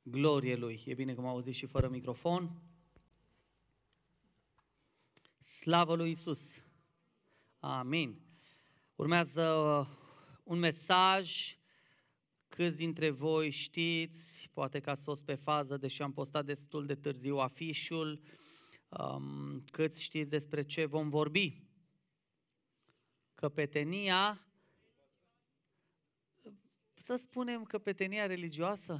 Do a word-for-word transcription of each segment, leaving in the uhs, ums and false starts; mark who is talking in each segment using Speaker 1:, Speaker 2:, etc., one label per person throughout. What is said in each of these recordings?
Speaker 1: Glorie Lui. E bine că m-au auzit și fără microfon. Slavă lui Iisus. Amin. Urmează un mesaj. Câți dintre voi știți, poate că ați fost pe fază, deși am postat destul de târziu afișul, um, câți știți despre ce vom vorbi? Căpetenia, să spunem căpetenia religioasă?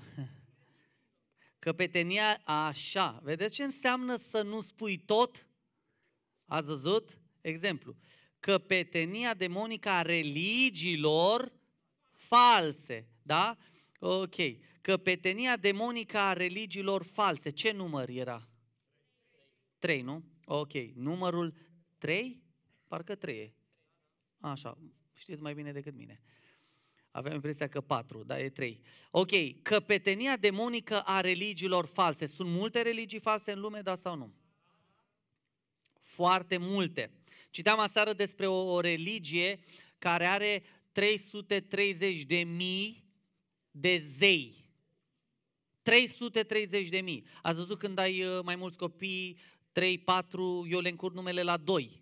Speaker 1: Căpetenia, așa, vedeți ce înseamnă să nu spui tot? Ați văzut? Exemplu, căpetenia demonică a religiilor false, da? Ok, căpetenia demonică a religiilor false, ce număr era? Trei, nu? Ok, numărul trei? Parcă trei. Așa, știți mai bine decât mine. Aveam impresia că patru, dar e trei. Ok, căpetenia demonică a religiilor false. Sunt multe religii false în lume, da sau nu? Foarte multe. Citeam aseară despre o, o religie care are trei sute treizeci de mii de zei. trei sute treizeci de mii. Ați văzut când ai mai mulți copii, trei, patru, eu le încurc numele la doi.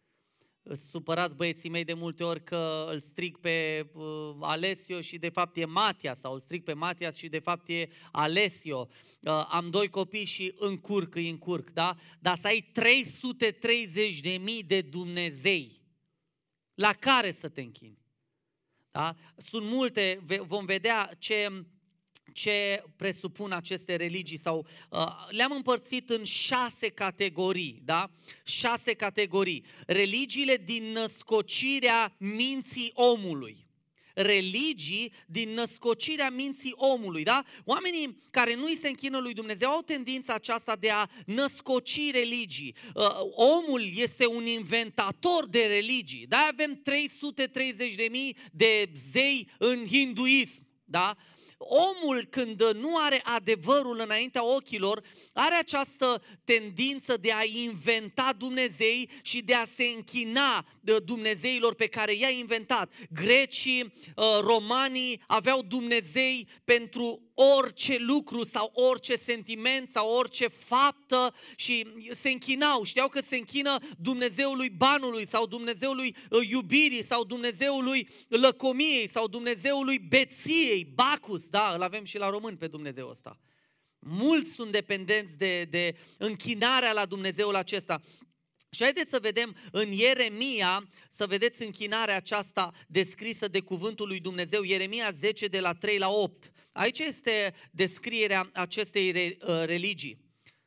Speaker 1: Îți supărați băieții mei de multe ori că îl strig pe uh, Alessio și de fapt e Matias, sau îl strig pe Matias și de fapt e Alessio. Uh, am doi copii și încurc, îi încurc, da? Dar să ai trei sute treizeci de mii de Dumnezei, la care să te închini? Da? Sunt multe, vom vedea ce... ce presupun aceste religii sau uh, le-am împărțit în șase categorii, da? Șase categorii. Religiile din născocirea minții omului. Religii din născocirea minții omului, da? Oamenii care nu îi se închină lui Dumnezeu au tendința aceasta de a născoci religii. Uh, omul este un inventator de religii, da? Avem trei sute treizeci de mii de zei în hinduism, da? Omul, când nu are adevărul înaintea ochilor, are această tendință de a inventa Dumnezei și de a se închina Dumnezeilor pe care i-a inventat. Grecii, romanii aveau Dumnezei pentru orice lucru sau orice sentiment sau orice faptă și se închinau. Știau că se închină Dumnezeului banului sau Dumnezeului iubirii sau Dumnezeului lăcomiei sau Dumnezeului beției, Bacchus, da, îl avem și la români pe Dumnezeu ăsta. Mulți sunt dependenți de, de închinarea la Dumnezeul acesta. Și haideți să vedem în Ieremia, să vedeți închinarea aceasta descrisă de cuvântul lui Dumnezeu, Ieremia zece de la trei la opt. Aici este descrierea acestei religii.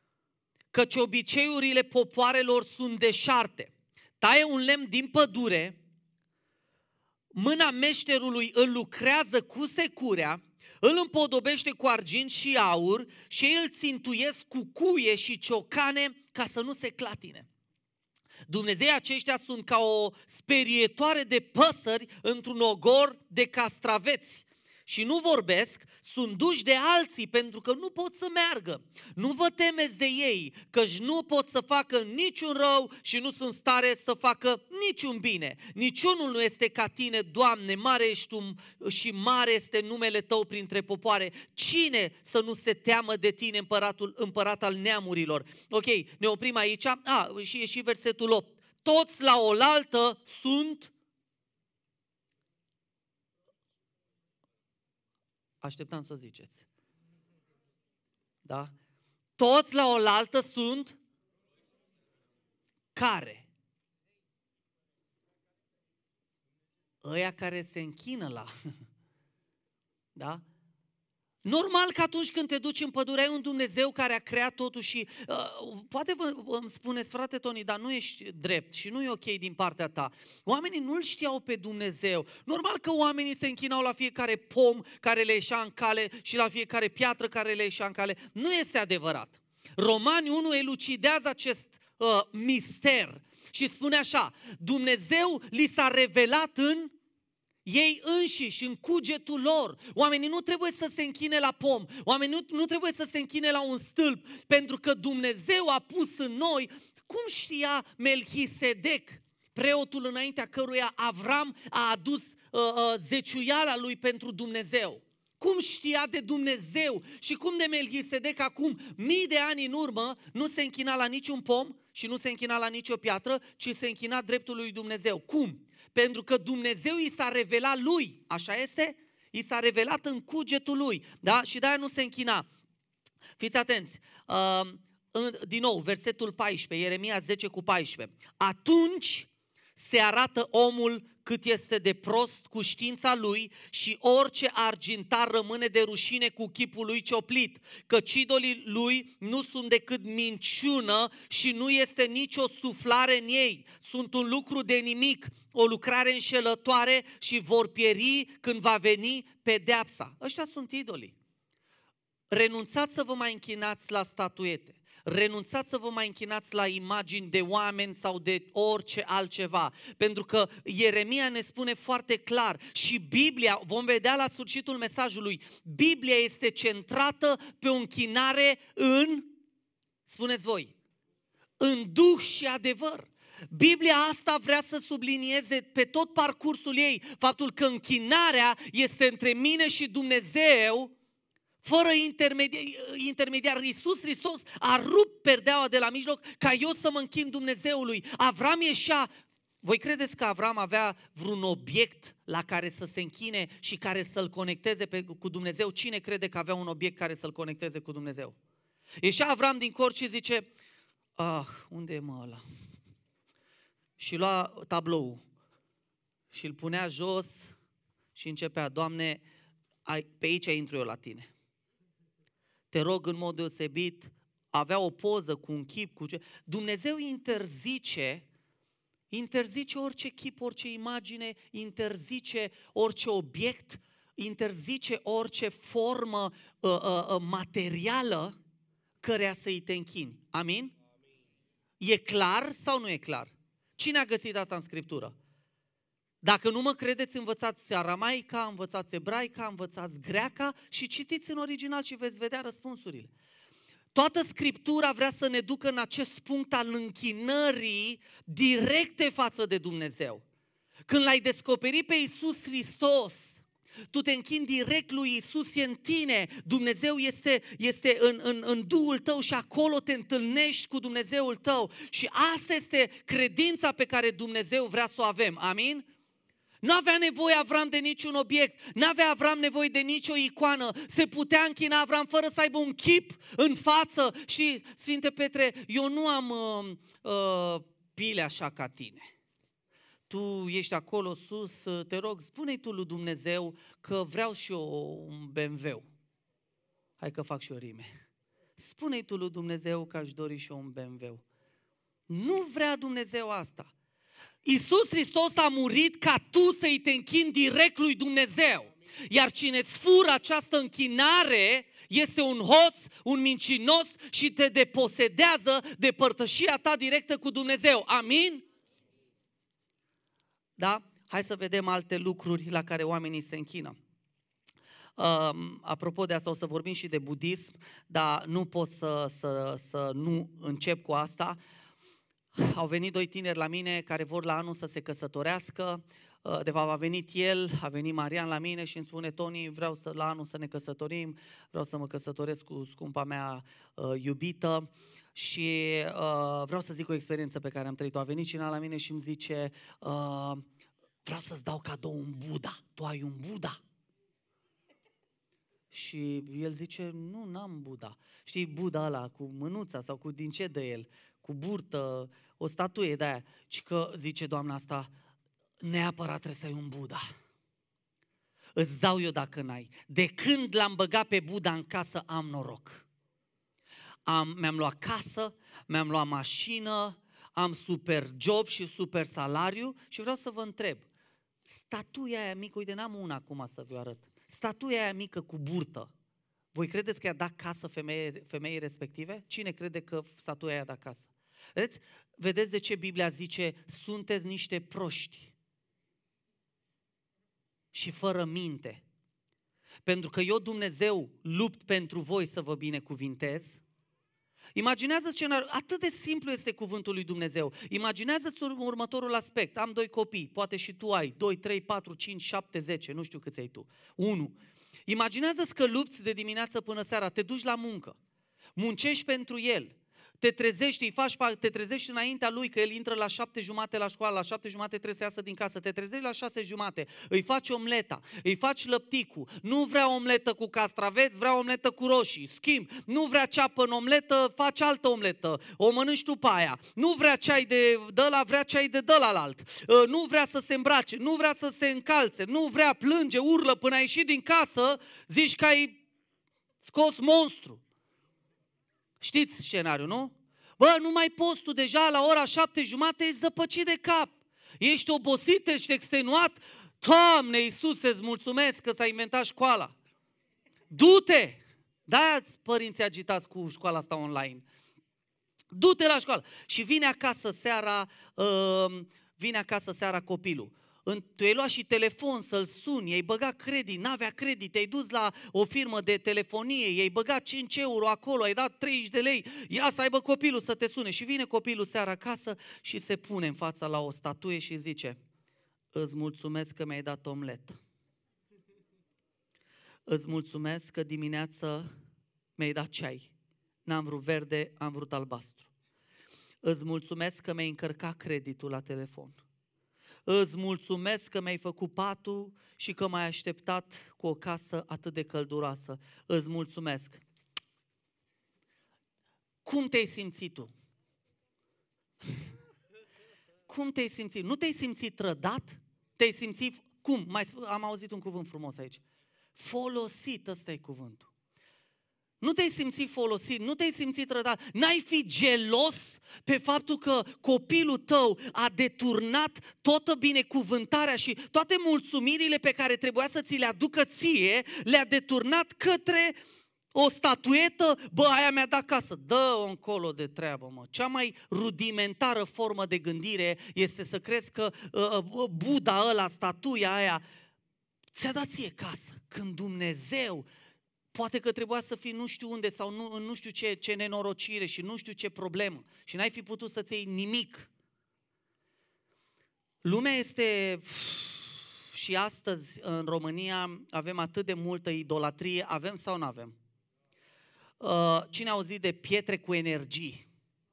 Speaker 1: Căci obiceiurile popoarelor sunt deșarte. Taie un lemn din pădure, mâna meșterului îl lucrează cu securea, îl împodobește cu argint și aur și ei îl țintuiesc cu cuie și ciocane ca să nu se clatine. Dumnezeii aceștia sunt ca o sperietoare de păsări într-un ogor de castraveți. Și nu vorbesc, sunt duși de alții pentru că nu pot să meargă. Nu vă temeți de ei, căci nu pot să facă niciun rău și nu sunt stare să facă niciun bine. Niciunul nu este ca tine, Doamne, mare ești Tu și mare este numele Tău printre popoare. Cine să nu se teamă de tine, împăratul, împărat al neamurilor? Ok, ne oprim aici. A, și e și versetul opt. Toți la oaltă sunt... Așteptam să o ziceți. Da? Toți la oaltă sunt care? Ăia care se închină la. Da? Normal că atunci când te duci în pădure ai un Dumnezeu care a creat totul și uh, poate vă, îmi spuneți, frate Toni, dar nu ești drept și nu e ok din partea ta. Oamenii nu-L știau pe Dumnezeu. Normal că oamenii se închinau la fiecare pom care le ieșea în cale și la fiecare piatră care le ieșea în cale. Nu este adevărat. Romani unu elucidează acest uh, mister și spune așa: Dumnezeu li s-a revelat în ei înșiși, în cugetul lor. Oamenii nu trebuie să se închine la pom, oamenii nu, nu trebuie să se închine la un stâlp, pentru că Dumnezeu a pus în noi, cum știa Melchisedec, preotul înaintea căruia Avram a adus uh, uh, zeciuiala lui pentru Dumnezeu. Cum știa de Dumnezeu și cum de Melchisedec acum mii de ani în urmă nu se închina la niciun pom și nu se închina la nicio piatră, ci se închina dreptul lui Dumnezeu. Cum? Pentru că Dumnezeu i s-a revelat lui, așa este? I s-a revelat în cugetul lui, da? Și de-aia nu se închina. Fiți atenți, uh, din nou, versetul paisprezece, Ieremia zece cu paisprezece. Atunci se arată omul cât este de prost cu știința lui și orice argintar rămâne de rușine cu chipul lui cioplit, căci idolii lui nu sunt decât minciună și nu este nicio suflare în ei. Sunt un lucru de nimic, o lucrare înșelătoare și vor pieri când va veni pedeapsa. Ăștia sunt idolii. Renunțați să vă mai închinați la statuete. Renunțați să vă mai închinați la imagini de oameni sau de orice altceva. Pentru că Ieremia ne spune foarte clar și Biblia, vom vedea la sfârșitul mesajului, Biblia este centrată pe o închinare în, spuneți voi, în duh și adevăr. Biblia asta vrea să sublinieze pe tot parcursul ei faptul că închinarea este între mine și Dumnezeu, fără intermediar. intermediar. Iisus Hristos a rupt perdeaua de la mijloc ca eu să mă închin Dumnezeului. Avram ieșea. Voi credeți că Avram avea vreun obiect la care să se închine și care să-l conecteze pe, cu Dumnezeu? Cine crede că avea un obiect care să-l conecteze cu Dumnezeu? Ieșea Avram din cort și zice, ah, unde e mă ăla? Și lua tablou și îl punea jos și începea, Doamne, pe aici intru eu la Tine. Te rog în mod deosebit, avea o poză cu un chip, cu ce... Dumnezeu interzice, interzice orice chip, orice imagine, interzice orice obiect, interzice orice formă uh, uh, materială căreia să-i te închini. Amin? Amin? E clar sau nu e clar? Cine a găsit asta în Scriptură? Dacă nu mă credeți, învățați aramaica, învățați ebraica, învățați greaca și citiți în original și veți vedea răspunsurile. Toată Scriptura vrea să ne ducă în acest punct al închinării directe față de Dumnezeu. Când l-ai descoperit pe Iisus Hristos, tu te închini direct lui Iisus, e în tine, Dumnezeu este, este în, în, în Duhul tău și acolo te întâlnești cu Dumnezeul tău. Și asta este credința pe care Dumnezeu vrea să o avem. Amin? Nu avea nevoie Avram de niciun obiect, nu avea Avram nevoie de nicio icoană, se putea închina Avram fără să aibă un chip în față. Și, Sfinte Petre, eu nu am uh, uh, pile așa ca tine. Tu ești acolo sus, te rog, spune-i tu lui Dumnezeu că vreau și eu un B M W. Hai că fac și o rime. Spune-i tu lui Dumnezeu că aș dori și eu un B M W. Nu vrea Dumnezeu asta. Iisus Hristos a murit ca tu să-i te închini direct lui Dumnezeu. Iar cine îți fură această închinare este un hoț, un mincinos și te deposedează de părtășia ta directă cu Dumnezeu. Amin? Da? Hai să vedem alte lucruri la care oamenii se închină. Uh, apropo de asta, o să vorbim și de budism, dar nu pot să, să, să nu încep cu asta. Au venit doi tineri la mine care vor la anul să se căsătorească. De fapt a venit el, a venit Marian la mine și îmi spune, Toni, vreau să la anul să ne căsătorim, vreau să mă căsătoresc cu scumpa mea uh, iubită și uh, vreau să zic o experiență pe care am trăit-o. A venit cineva la mine și îmi zice, uh, vreau să-ți dau cadou un Buddha, tu ai un Buddha? Și el zice, nu, n-am Buddha. Știi, Buddha ăla cu mânuța sau cu din ce de el, cu burtă, o statuie de aia. Și că, zice doamna asta, neapărat trebuie să ai un Buddha. Îți dau eu dacă n-ai. De când l-am băgat pe Buddha în casă, am noroc. Am, mi-am luat casă, mi-am luat mașină, am super job și super salariu și vreau să vă întreb, statuia aia mică, uite, n-am una acum să vă arăt, statuia aia mică cu burtă, voi credeți că i-a dat casă femeie, femeii respective? Cine crede că statuia i-a dat casă? Vedeți? Vedeți de ce Biblia zice, sunteți niște proști și fără minte. Pentru că eu, Dumnezeu, lupt pentru voi să vă binecuvintez. Imaginează scenariul, atât de simplu este cuvântul lui Dumnezeu. Imaginează-ți următorul aspect, am doi copii, poate și tu ai, doi, trei, patru, cinci, șapte, zece, nu știu câți ai tu, unu. Imaginează-ți că lupți de dimineață până seara, te duci la muncă, muncești pentru el, te trezești, îi faci, te trezești înaintea lui, că el intră la șapte jumate la școală, la șapte jumate trebuie să iasă din casă, te trezești la șase jumate, îi faci omleta, îi faci lăpticul, nu vrea omletă cu castraveți, vrea omletă cu roșii, schimb, nu vrea ceapă în omletă, faci altă omletă, o mănânci tu pe aia, nu vrea ceai de dăla, vrea ceai de dălalalt, nu vrea să se îmbrace, nu vrea să se încalțe, nu vrea, plânge, urlă până a ieșit din casă, zici că ai scos monstru. Știți scenariul, nu? Bă, nu mai poți tu deja la ora șapte jumate, ești zăpăcit de cap. Ești obosit, ești extenuat. Doamne Iisuse, îți mulțumesc că s-a inventat școala. Du-te! De-aia părinții agitați cu școala asta online. Du-te la școală. Și vine acasă seara, uh, vine acasă seara copilul. Tu ai luat și telefon să-l suni, i-ai băgat credit, n-avea credit, te-ai dus la o firmă de telefonie, i-ai băgat cinci euro acolo, ai dat treizeci de lei, ia să aibă copilul să te sune. Și vine copilul seara acasă și se pune în fața la o statuie și zice: îți mulțumesc că mi-ai dat omletă. Îți mulțumesc că dimineață mi-ai dat ceai. N-am vrut verde, am vrut albastru. Îți mulțumesc că mi-ai încărcat creditul la telefon. Îți mulțumesc că mi-ai făcut patul și că m-ai așteptat cu o casă atât de călduroasă. Îți mulțumesc. Cum te-ai simțit tu? Cum te-ai simțit? Nu te-ai simțit trădat? Te-ai simțit, cum? Mai, am auzit un cuvânt frumos aici. Folosit, ăsta e cuvântul. Nu te-ai simțit folosit, nu te-ai simțit trădat, n-ai fi gelos pe faptul că copilul tău a deturnat toată binecuvântarea și toate mulțumirile pe care trebuia să ți le aducă ție, le-a deturnat către o statuetă. Bă, aia mi-a dat casă, dă-o încolo de treabă, mă. Cea mai rudimentară formă de gândire este să crezi că uh, Buddha ăla, statuia aia, ți-a dat ție casă, când Dumnezeu poate că trebuia să fii nu știu unde sau nu, în nu știu ce, ce nenorocire și nu știu ce problemă și n-ai fi putut să-ți iei nimic. Lumea este, și astăzi în România avem atât de multă idolatrie, avem sau nu avem? Cine a auzit de pietre cu energii?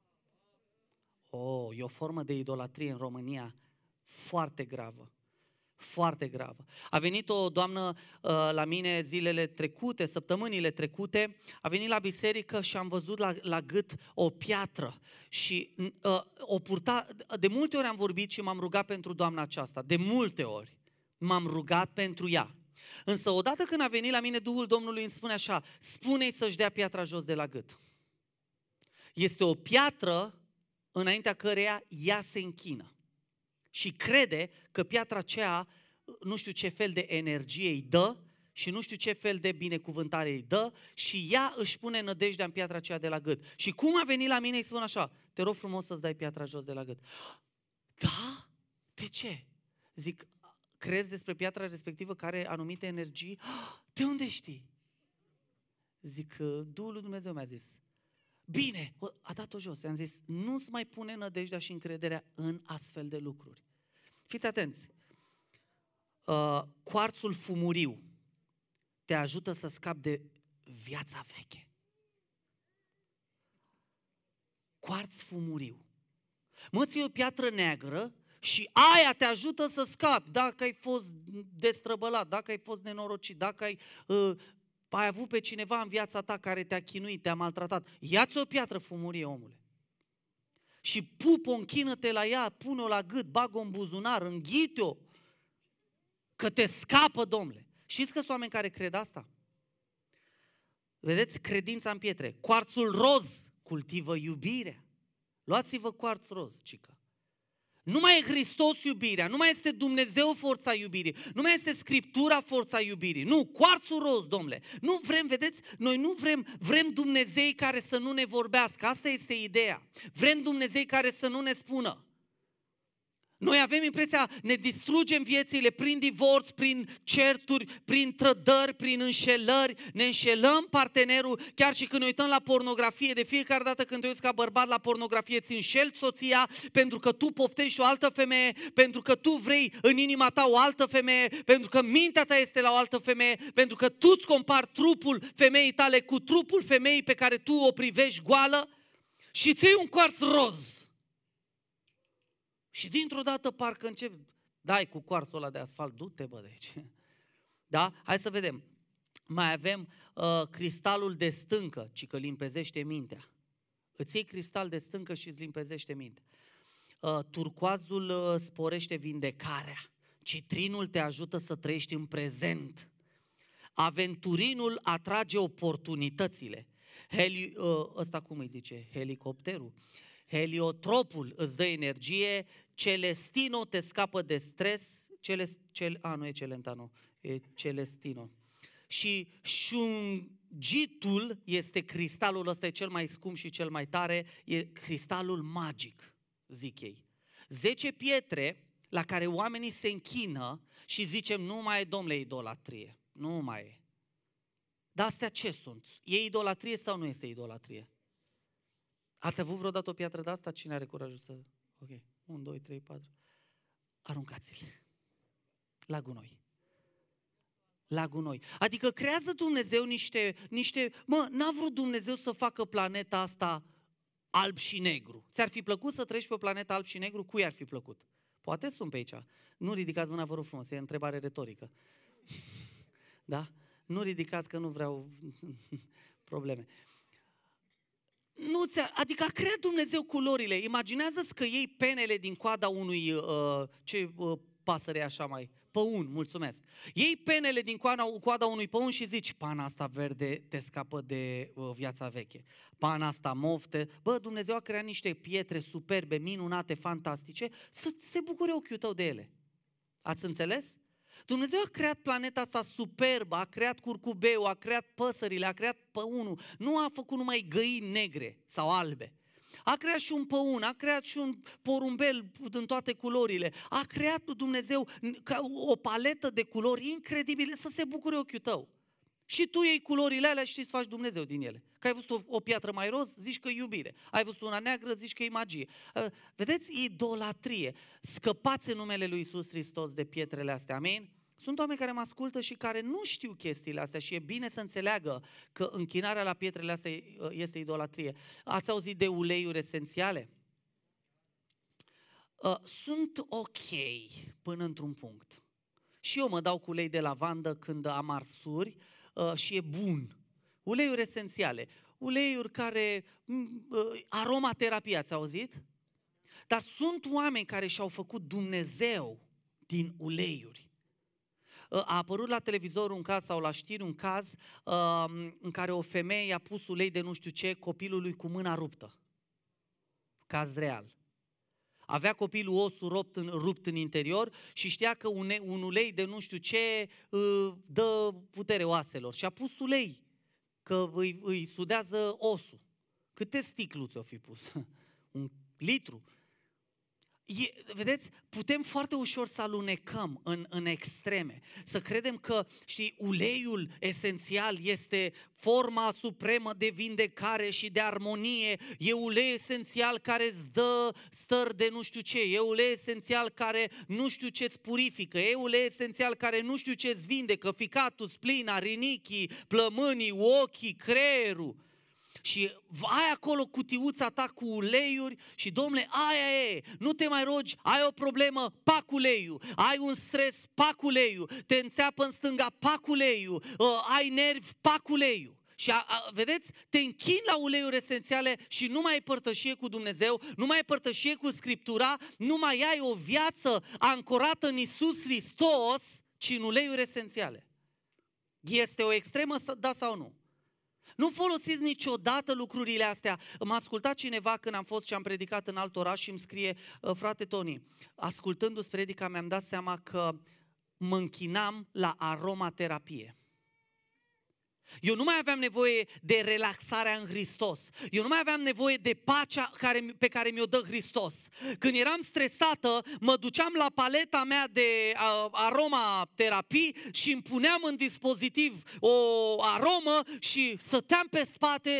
Speaker 1: Oh, e o formă de idolatrie în România foarte gravă. Foarte gravă. A venit o doamnă uh, la mine zilele trecute, săptămânile trecute, a venit la biserică și am văzut la, la gât o piatră și uh, o purta, de multe ori am vorbit și m-am rugat pentru doamna aceasta, de multe ori m-am rugat pentru ea. Însă odată când a venit la mine, Duhul Domnului îmi spune așa: spune-i să-și dea piatra jos de la gât. Este o piatră înaintea căreia ea se închină. Și crede că piatra aceea nu știu ce fel de energie îi dă și nu știu ce fel de binecuvântare îi dă și ea își pune nădejdea în piatra aceea de la gât. Și cum a venit la mine îi spun așa: te rog frumos să-ți dai piatra jos de la gât. Da? De ce? Zic, crezi despre piatra respectivă că are anumite energii? De unde știi? Zic, Duhul lui Dumnezeu mi-a zis. Bine, a dat-o jos. I-am zis, nu-ți mai pune nădejdea și încrederea în astfel de lucruri. Fiți atenți. Uh, cuarțul fumuriu te ajută să scapi de viața veche. Cuarț fumuriu. Mă, ții o piatră neagră și aia te ajută să scapi. Dacă ai fost destrăbălat, dacă ai fost nenorocit, dacă ai... Uh, ai avut pe cineva în viața ta care te-a chinuit, te-a maltratat. Ia-ți o piatră fumurie, omule. Și pup-o, închină-te la ea, pune-o la gât, bag-o în buzunar, înghite-o, că te scapă, domnule. Știți că sunt oameni care cred asta? Vedeți, credința în pietre. Cuarțul roz cultivă iubirea. Luați-vă cuarț roz, cică. Nu mai e Hristos iubirea, nu mai este Dumnezeu forța iubirii, nu mai este Scriptura forța iubirii. Nu, cuarțul roz, domnule. Nu vrem, vedeți, noi nu vrem, vrem Dumnezei care să nu ne vorbească. Asta este ideea. Vrem Dumnezei care să nu ne spună. Noi avem impresia, ne distrugem viețile prin divorț, prin certuri, prin trădări, prin înșelări, ne înșelăm partenerul, chiar și când ne uităm la pornografie, de fiecare dată când te uiți ca bărbat la pornografie, ți înșeli soția pentru că tu poftești o altă femeie, pentru că tu vrei în inima ta o altă femeie, pentru că mintea ta este la o altă femeie, pentru că tu îți compari trupul femeii tale cu trupul femeii pe care tu o privești goală și ți iei un cuarț roz. Și dintr-o dată parcă încep, dai cu cuarțul ăla de asfalt, du-te bă de aici. Da? Hai să vedem. Mai avem uh, cristalul de stâncă, ci că limpezește mintea. Îți iei cristal de stâncă și îți limpezește mintea. Uh, turcoazul uh, sporește vindecarea. Citrinul te ajută să trăiești în prezent. Aventurinul atrage oportunitățile. Heli, uh, ăsta cum îi zice? Helicopterul. Heliotropul îți dă energie, Celestino te scapă de stres, Celest, cel, a, nu e Celentano, e Celestino. Și șungitul este cristalul ăsta, e cel mai scump și cel mai tare, e cristalul magic, zic ei. Zece pietre la care oamenii se închină și zicem, nu mai e, domnule, idolatrie, nu mai e. Dar astea ce sunt? E idolatrie sau nu este idolatrie? Ați avut vreodată o piatră de asta? Cine are curajul să... Ok, unu, doi, trei, patru. Aruncați-le la gunoi. La gunoi. Adică creează Dumnezeu niște... niște mă, n-a vrut Dumnezeu să facă planeta asta alb și negru. Ți-ar fi plăcut să trăiești pe o planetă alb și negru? Cui ar fi plăcut? Poate sunt pe aici. Nu ridicați mâna, vă rog frumos, e întrebare retorică. Da? Nu ridicați că nu vreau probleme. Nu adică a creat Dumnezeu culorile. Imaginează-ți că iei penele din coada unui, uh, ce uh, pasăre așa mai, păun, mulțumesc. Iei penele din coada, coada unui păun și zici, pana asta verde te scapă de uh, viața veche. Pana asta mofte. Bă, Dumnezeu a creat niște pietre superbe, minunate, fantastice, să se bucure ochiul tău de ele. Ați înțeles? Dumnezeu a creat planeta asta superbă, a creat curcubeu, a creat păsările, a creat păunul. Nu a făcut numai găini negre sau albe. A creat și un păun, a creat și un porumbel în toate culorile. A creat Dumnezeu ca o paletă de culori incredibile să se bucure ochiul tău. Și tu iei culorile alea și îți faci Dumnezeu din ele. Că ai văzut o, o piatră mai roz, zici că e iubire. Ai văzut una neagră, zici că e magie. Vedeți? Idolatrie. Scăpați în numele lui Iisus Hristos de pietrele astea. Amin? Sunt oameni care mă ascultă și care nu știu chestiile astea și e bine să înțeleagă că închinarea la pietrele astea este idolatrie. Ați auzit de uleiuri esențiale? Sunt ok până într-un punct. Și eu mă dau cu ulei de lavandă când am arsuri și e bun. Uleiuri esențiale. Uleiuri care... aromaterapie, ați auzit? Dar sunt oameni care și-au făcut Dumnezeu din uleiuri. A apărut la televizor un caz sau la știri un caz uh, în care o femeie i-a pus ulei de nu știu ce copilului cu mâna ruptă. Caz real. Avea copilul osul rupt în, rupt în interior și știa că un, un ulei de nu știu ce uh, dă putere oaselor. Și a pus ulei, că îi, îi sudează osul. Câte sticlu ți-o fi pus? Un litru? E, vedeți, putem foarte ușor să alunecăm în, în extreme, să credem că, știi, uleiul esențial este forma supremă de vindecare și de armonie, e ulei esențial care îți dă stări de nu știu ce, e ulei esențial care nu știu ce-ți purifică, e ulei esențial care nu știu ce-ți vindecă, ficatul, splina, rinichii, plămânii, ochii, creierul. Și ai acolo cutiuța ta cu uleiuri și, domnule, aia e, nu te mai rogi, ai o problemă, pac uleiul, ai un stres, pac uleiul, te înțeapă în stânga, pac uleiul, ai nervi, pac uleiul. Și a, a, vedeți, te închini la uleiuri esențiale și nu mai ai părtășie cu Dumnezeu, nu mai ai părtășie cu Scriptura, nu mai ai o viață ancorată în Iisus Hristos, ci în uleiuri esențiale. Este o extremă, da sau nu? Nu folosiți niciodată lucrurile astea. M-a ascultat cineva când am fost și am predicat în alt oraș și îmi scrie, frate Toni, ascultându-ți predica mi-am dat seama că mă închinam la aromaterapie. Eu nu mai aveam nevoie de relaxarea în Hristos. Eu nu mai aveam nevoie de pacea care, pe care mi-o dă Hristos. Când eram stresată, mă duceam la paleta mea de uh, aromaterapii și îmi puneam în dispozitiv o aromă și stăteam pe spate.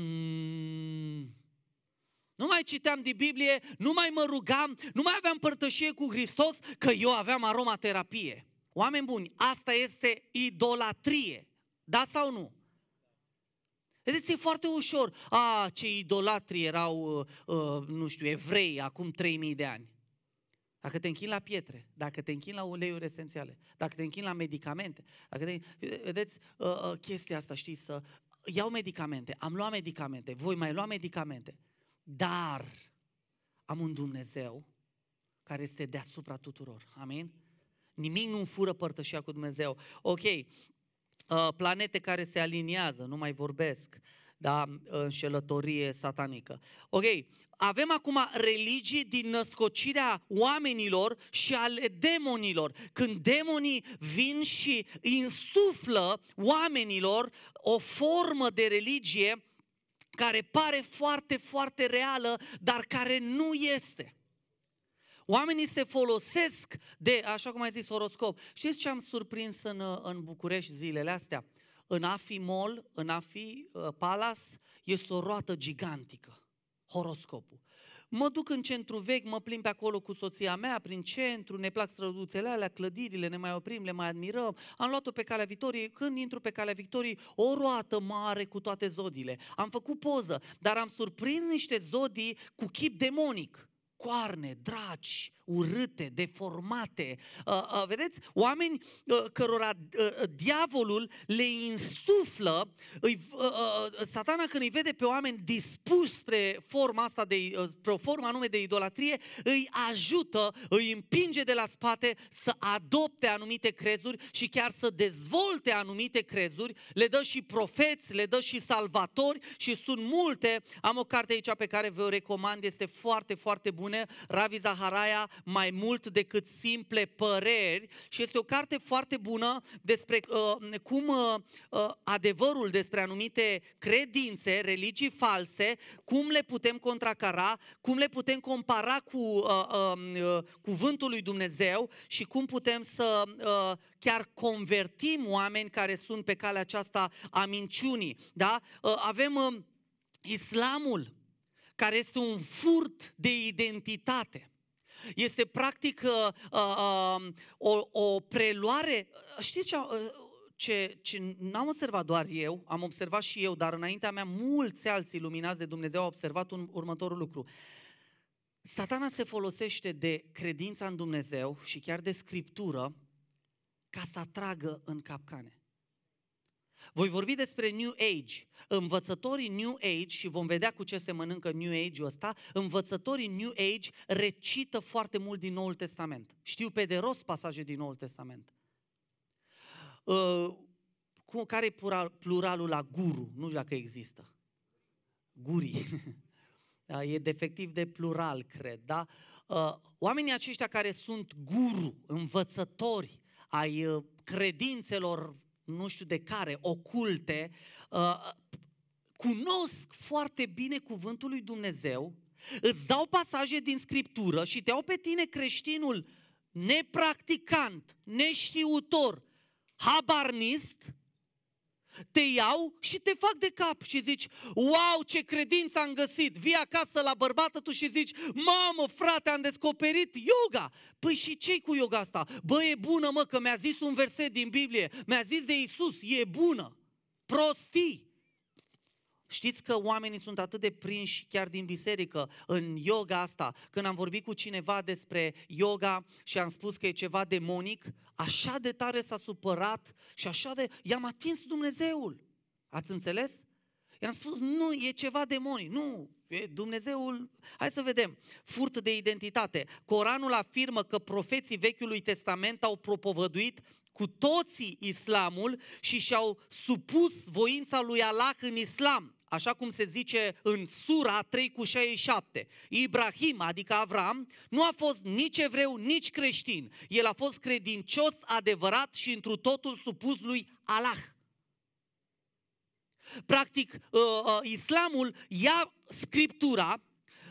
Speaker 1: Mm, nu mai citeam din Biblie, nu mai mă rugam, nu mai aveam părtășie cu Hristos, că eu aveam aromaterapie. Oameni buni, asta este idolatrie. Da sau nu? Vedeți, e foarte ușor. A, ce idolatri erau, uh, nu știu, evrei acum trei mii de ani. Dacă te închini la pietre, dacă te închini la uleiuri esențiale, dacă te închini la medicamente, dacă te... vedeți uh, uh, chestia asta, știi, să iau medicamente, am luat medicamente, voi mai lua medicamente, dar am un Dumnezeu care este deasupra tuturor. Amin? Nimic nu fură părtășia cu Dumnezeu. Ok. Uh, planete care se aliniază, nu mai vorbesc, da, înșelătorie satanică. Ok, avem acum religii din născocirea oamenilor și ale demonilor. Când demonii vin și insuflă oamenilor o formă de religie care pare foarte, foarte reală, dar care nu este. Oamenii se folosesc de, așa cum ai zis, horoscop. Știți ce am surprins în, în București zilele astea? În Afi Mall, în Afi uh, Palace, este o roată gigantică, horoscopul. Mă duc în centru vechi, mă plimb pe acolo cu soția mea, prin centru, ne plac străduțele alea, clădirile, ne mai oprim, le mai admirăm. Am luat-o pe Calea Victoriei, când intru pe Calea Victoriei, o roată mare cu toate zodiile. Am făcut poză, dar am surprins niște zodii cu chip demonic. Coarne, draci, urâte, deformate. Uh, uh, vedeți? Oameni uh, cărora uh, diavolul le insuflă, îi, uh, uh, satana când îi vede pe oameni dispuși spre forma asta, de, uh, spre o formă anume de idolatrie, îi ajută, îi împinge de la spate să adopte anumite crezuri și chiar să dezvolte anumite crezuri, le dă și profeți, le dă și salvatori și sunt multe. Am o carte aici pe care vă o recomand, este foarte, foarte bună, Ravi Zaharaia, Mai mult decât simple păreri, și este o carte foarte bună despre uh, cum uh, adevărul despre anumite credințe, religii false, cum le putem contracara, cum le putem compara cu uh, uh, cuvântul lui Dumnezeu și cum putem să uh, chiar convertim oameni care sunt pe calea aceasta a minciunii. Da? Uh, avem uh, islamul, care este un furt de identitate. Este practic uh, uh, o, o preluare. Știți ce, uh, ce, ce n-am observat doar eu, am observat și eu, dar înaintea mea mulți alți iluminați de Dumnezeu au observat un, următorul lucru. Satana se folosește de credința în Dumnezeu și chiar de Scriptură ca să atragă în capcane. Voi vorbi despre New Age. Învățătorii New Age, și vom vedea cu ce se mănâncă New Age-ul ăsta, învățătorii New Age recită foarte mult din Noul Testament. Știu pe de rost pasaje din Noul Testament. Uh, cu, care e pluralul la guru? Nu știu dacă există. Gurii. Da, e defectiv de plural, cred. Da? Uh, oamenii aceștia care sunt guru, învățători ai uh, credințelor, nu știu de care, oculte, uh, cunosc foarte bine cuvântul lui Dumnezeu, îți dau pasaje din Scriptură și te iau pe tine, creștinul nepracticant, neștiutor, habarnist, te iau și te fac de cap și zici, wow, ce credință am găsit, vii acasă la bărbată tu și zici, mamă, frate, am descoperit yoga. Păi și ce-i cu yoga asta? Bă, e bună, mă, că mi-a zis un verset din Biblie, mi-a zis de Iisus, e bună. Prostii. Știți că oamenii sunt atât de prinși chiar din biserică în yoga asta. Când am vorbit cu cineva despre yoga și am spus că e ceva demonic, așa de tare s-a supărat și așa de... i-am atins Dumnezeul. Ați înțeles? I-am spus, nu, e ceva demonic. Nu, e Dumnezeul... Hai să vedem. Furt de identitate. Coranul afirmă că profeții Vechiului Testament au propovăduit cu toții islamul și și-au supus voința lui Allah în islam. Așa cum se zice în Sura trei cu șaizeci și șapte. Ibrahim, adică Avram, nu a fost nici evreu, nici creștin. El a fost credincios, adevărat și întru totul supus lui Allah. Practic, uh, uh, islamul ia Scriptura,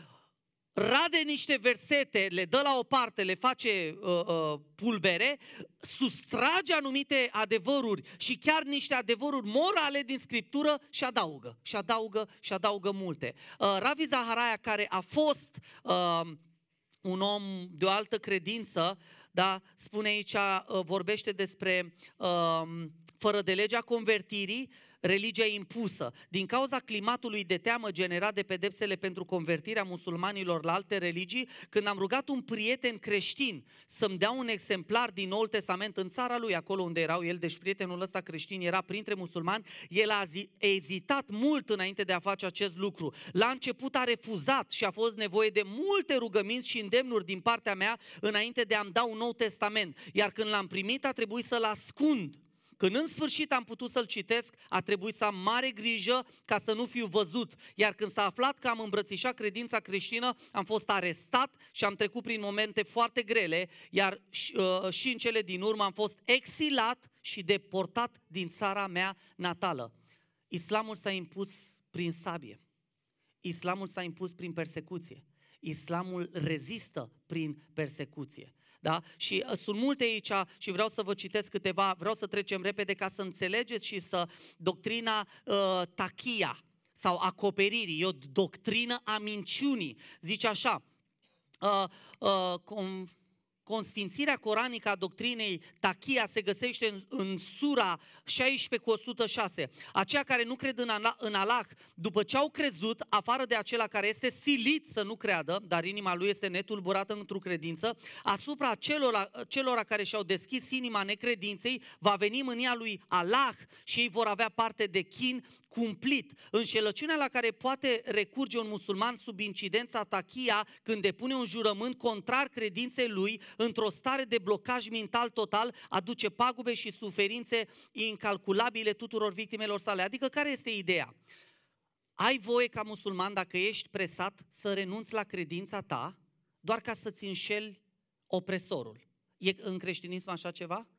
Speaker 1: rade niște versete, le dă la o parte, le face uh, uh, pulbere, sustrage anumite adevăruri și chiar niște adevăruri morale din Scriptură și adaugă, și adaugă, și adaugă multe. Uh, Ravi Zaharaia, care a fost uh, un om de o altă credință, da, spune aici, uh, vorbește despre uh, fără de legea convertirii, religia impusă. Din cauza climatului de teamă generat de pedepsele pentru convertirea musulmanilor la alte religii, când am rugat un prieten creștin să-mi dea un exemplar din Noul Testament în țara lui, acolo unde erau el, deci prietenul ăsta creștin era printre musulmani, el a ezitat mult înainte de a face acest lucru. La început a refuzat și a fost nevoie de multe rugăminți și îndemnuri din partea mea înainte de a-mi da un Nou Testament. Iar când l-am primit, a trebuit să-l ascund. Când în sfârșit am putut să-l citesc, a trebuit să am mare grijă ca să nu fiu văzut. Iar când s-a aflat că am îmbrățișat credința creștină, am fost arestat și am trecut prin momente foarte grele, iar uh, și în cele din urmă am fost exilat și deportat din țara mea natală. Islamul s-a impus prin sabie. Islamul s-a impus prin persecuție. Islamul rezistă prin persecuție. Da? Și uh, sunt multe aici și vreau să vă citesc câteva, vreau să trecem repede ca să înțelegeți și să doctrina uh, tachia sau acoperirii, e o doctrină a minciunii. Zice așa, uh, uh, com, consfințirea coranică a doctrinei tachia se găsește în, în sura șaisprezece cu o sută șase. Aceia care nu cred în Allah, în Allah, după ce au crezut, afară de acela care este silit să nu creadă, dar inima lui este netulburată într-o credință, asupra celor, celor care și-au deschis inima necredinței, va veni mânia lui Allah și ei vor avea parte de chin cumplit. Înșelăciunea la care poate recurge un musulman sub incidența tachia când depune un jurământ contrar credinței lui, într-o stare de blocaj mental total, aduce pagube și suferințe incalculabile tuturor victimelor sale. Adică care este ideea? Ai voie ca musulman, dacă ești presat, să renunți la credința ta doar ca să-ți înșeli opresorul. E în creștinism așa ceva?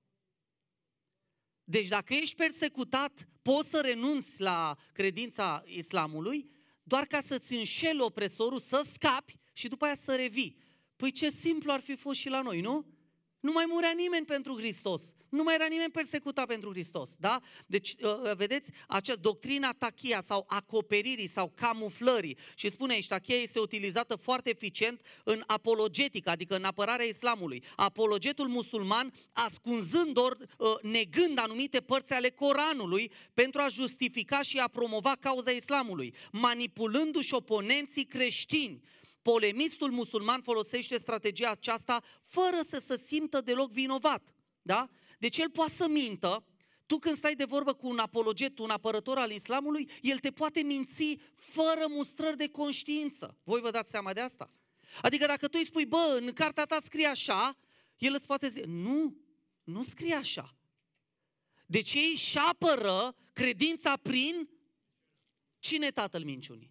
Speaker 1: Deci dacă ești persecutat, poți să renunți la credința islamului doar ca să-ți înșeli opresorul, să scapi și după aia să revii. Păi ce simplu ar fi fost și la noi, nu? Nu mai murea nimeni pentru Hristos. Nu mai era nimeni persecutat pentru Hristos, da? Deci, vedeți, această doctrina tachia sau acoperirii sau camuflării. Și spune aici, tachia este utilizată foarte eficient în apologetică, adică în apărarea islamului. Apologetul musulman, ascunzând ori negând anumite părți ale Coranului pentru a justifica și a promova cauza islamului, manipulându-și oponenții creștini. Polemistul musulman folosește strategia aceasta fără să se simtă deloc vinovat. Da? Deci el poate să mintă. Tu când stai de vorbă cu un apologet, un apărător al islamului, el te poate minți fără mustrări de conștiință. Voi vă dați seama de asta? Adică dacă tu îi spui, bă, în cartea ta scrie așa, el îți poate zice, nu, nu scrie așa. Deci ei își apără credința prin cine tatăl minciunii?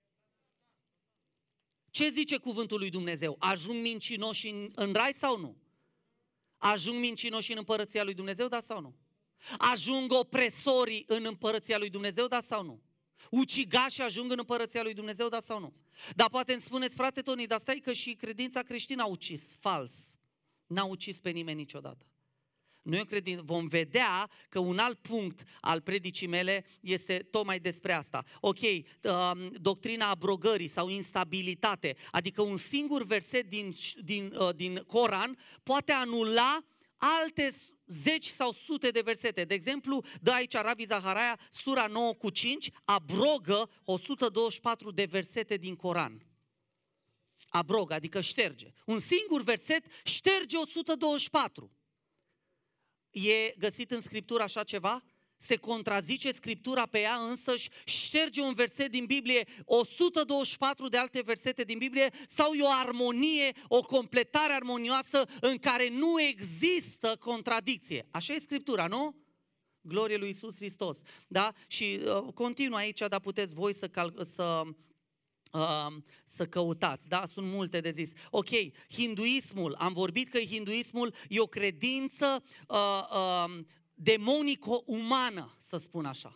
Speaker 1: Ce zice cuvântul lui Dumnezeu? Ajung mincinoși în, în rai sau nu? Ajung mincinoși în împărăția lui Dumnezeu, da sau nu? Ajung opresorii în împărăția lui Dumnezeu, da sau nu? Ucigașii ajung în împărăția lui Dumnezeu, da sau nu? Dar poate îmi spuneți, frate Toni, dar stai că și credința creștină a ucis. Fals. N-a ucis pe nimeni niciodată. Noi credin, vom vedea că un alt punct al predicii mele este tocmai despre asta. Ok, uh, doctrina abrogării sau instabilitate, adică un singur verset din, din, uh, din Coran poate anula alte zeci sau sute de versete. De exemplu, dă aici Ravi Zaharaia, sura nouă cu cinci, abrogă o sută douăzeci și patru de versete din Coran. Abrogă, adică șterge. Un singur verset șterge o sută douăzeci și patru. E găsit în Scriptură așa ceva? Se contrazice Scriptura pe ea însăși, șterge un verset din Biblie, o sută douăzeci și patru de alte versete din Biblie, sau e o armonie, o completare armonioasă în care nu există contradicție. Așa e Scriptura, nu? Glorie lui Iisus Hristos. Da? Și uh, continuă aici, dar puteți voi să... Cal- să Uh, să căutați, da? Sunt multe de zis. Ok, hinduismul, am vorbit că hinduismul e o credință uh, uh, demonico-umană, să spun așa.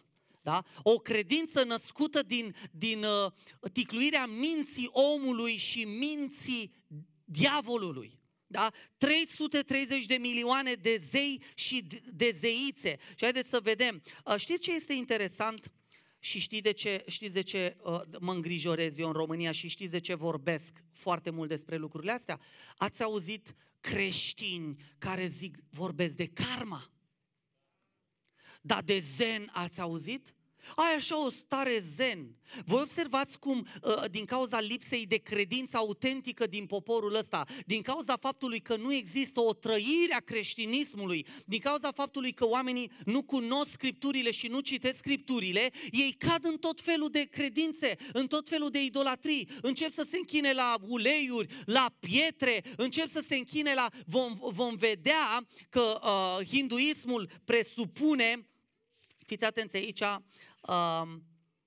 Speaker 1: Da? O credință născută din, din uh, ticluirea minții omului și minții diavolului. Da? trei sute treizeci de milioane de zei și de zeițe. Și haideți să vedem. Uh, știți ce este interesant? Și știți de ce, știți de ce uh, mă îngrijorez eu în România și știți de ce vorbesc foarte mult despre lucrurile astea? Ați auzit creștini care zic, vorbesc de karma? Dar de zen ați auzit? Ai așa o stare zen. Voi observați cum din cauza lipsei de credință autentică din poporul ăsta, din cauza faptului că nu există o trăire a creștinismului, din cauza faptului că oamenii nu cunosc Scripturile și nu citesc Scripturile, ei cad în tot felul de credințe, în tot felul de idolatrii, încep să se închine la uleiuri, la pietre, încep să se închine la... Vom, vom vedea că uh, hinduismul presupune, fiți atenți aici, Uh,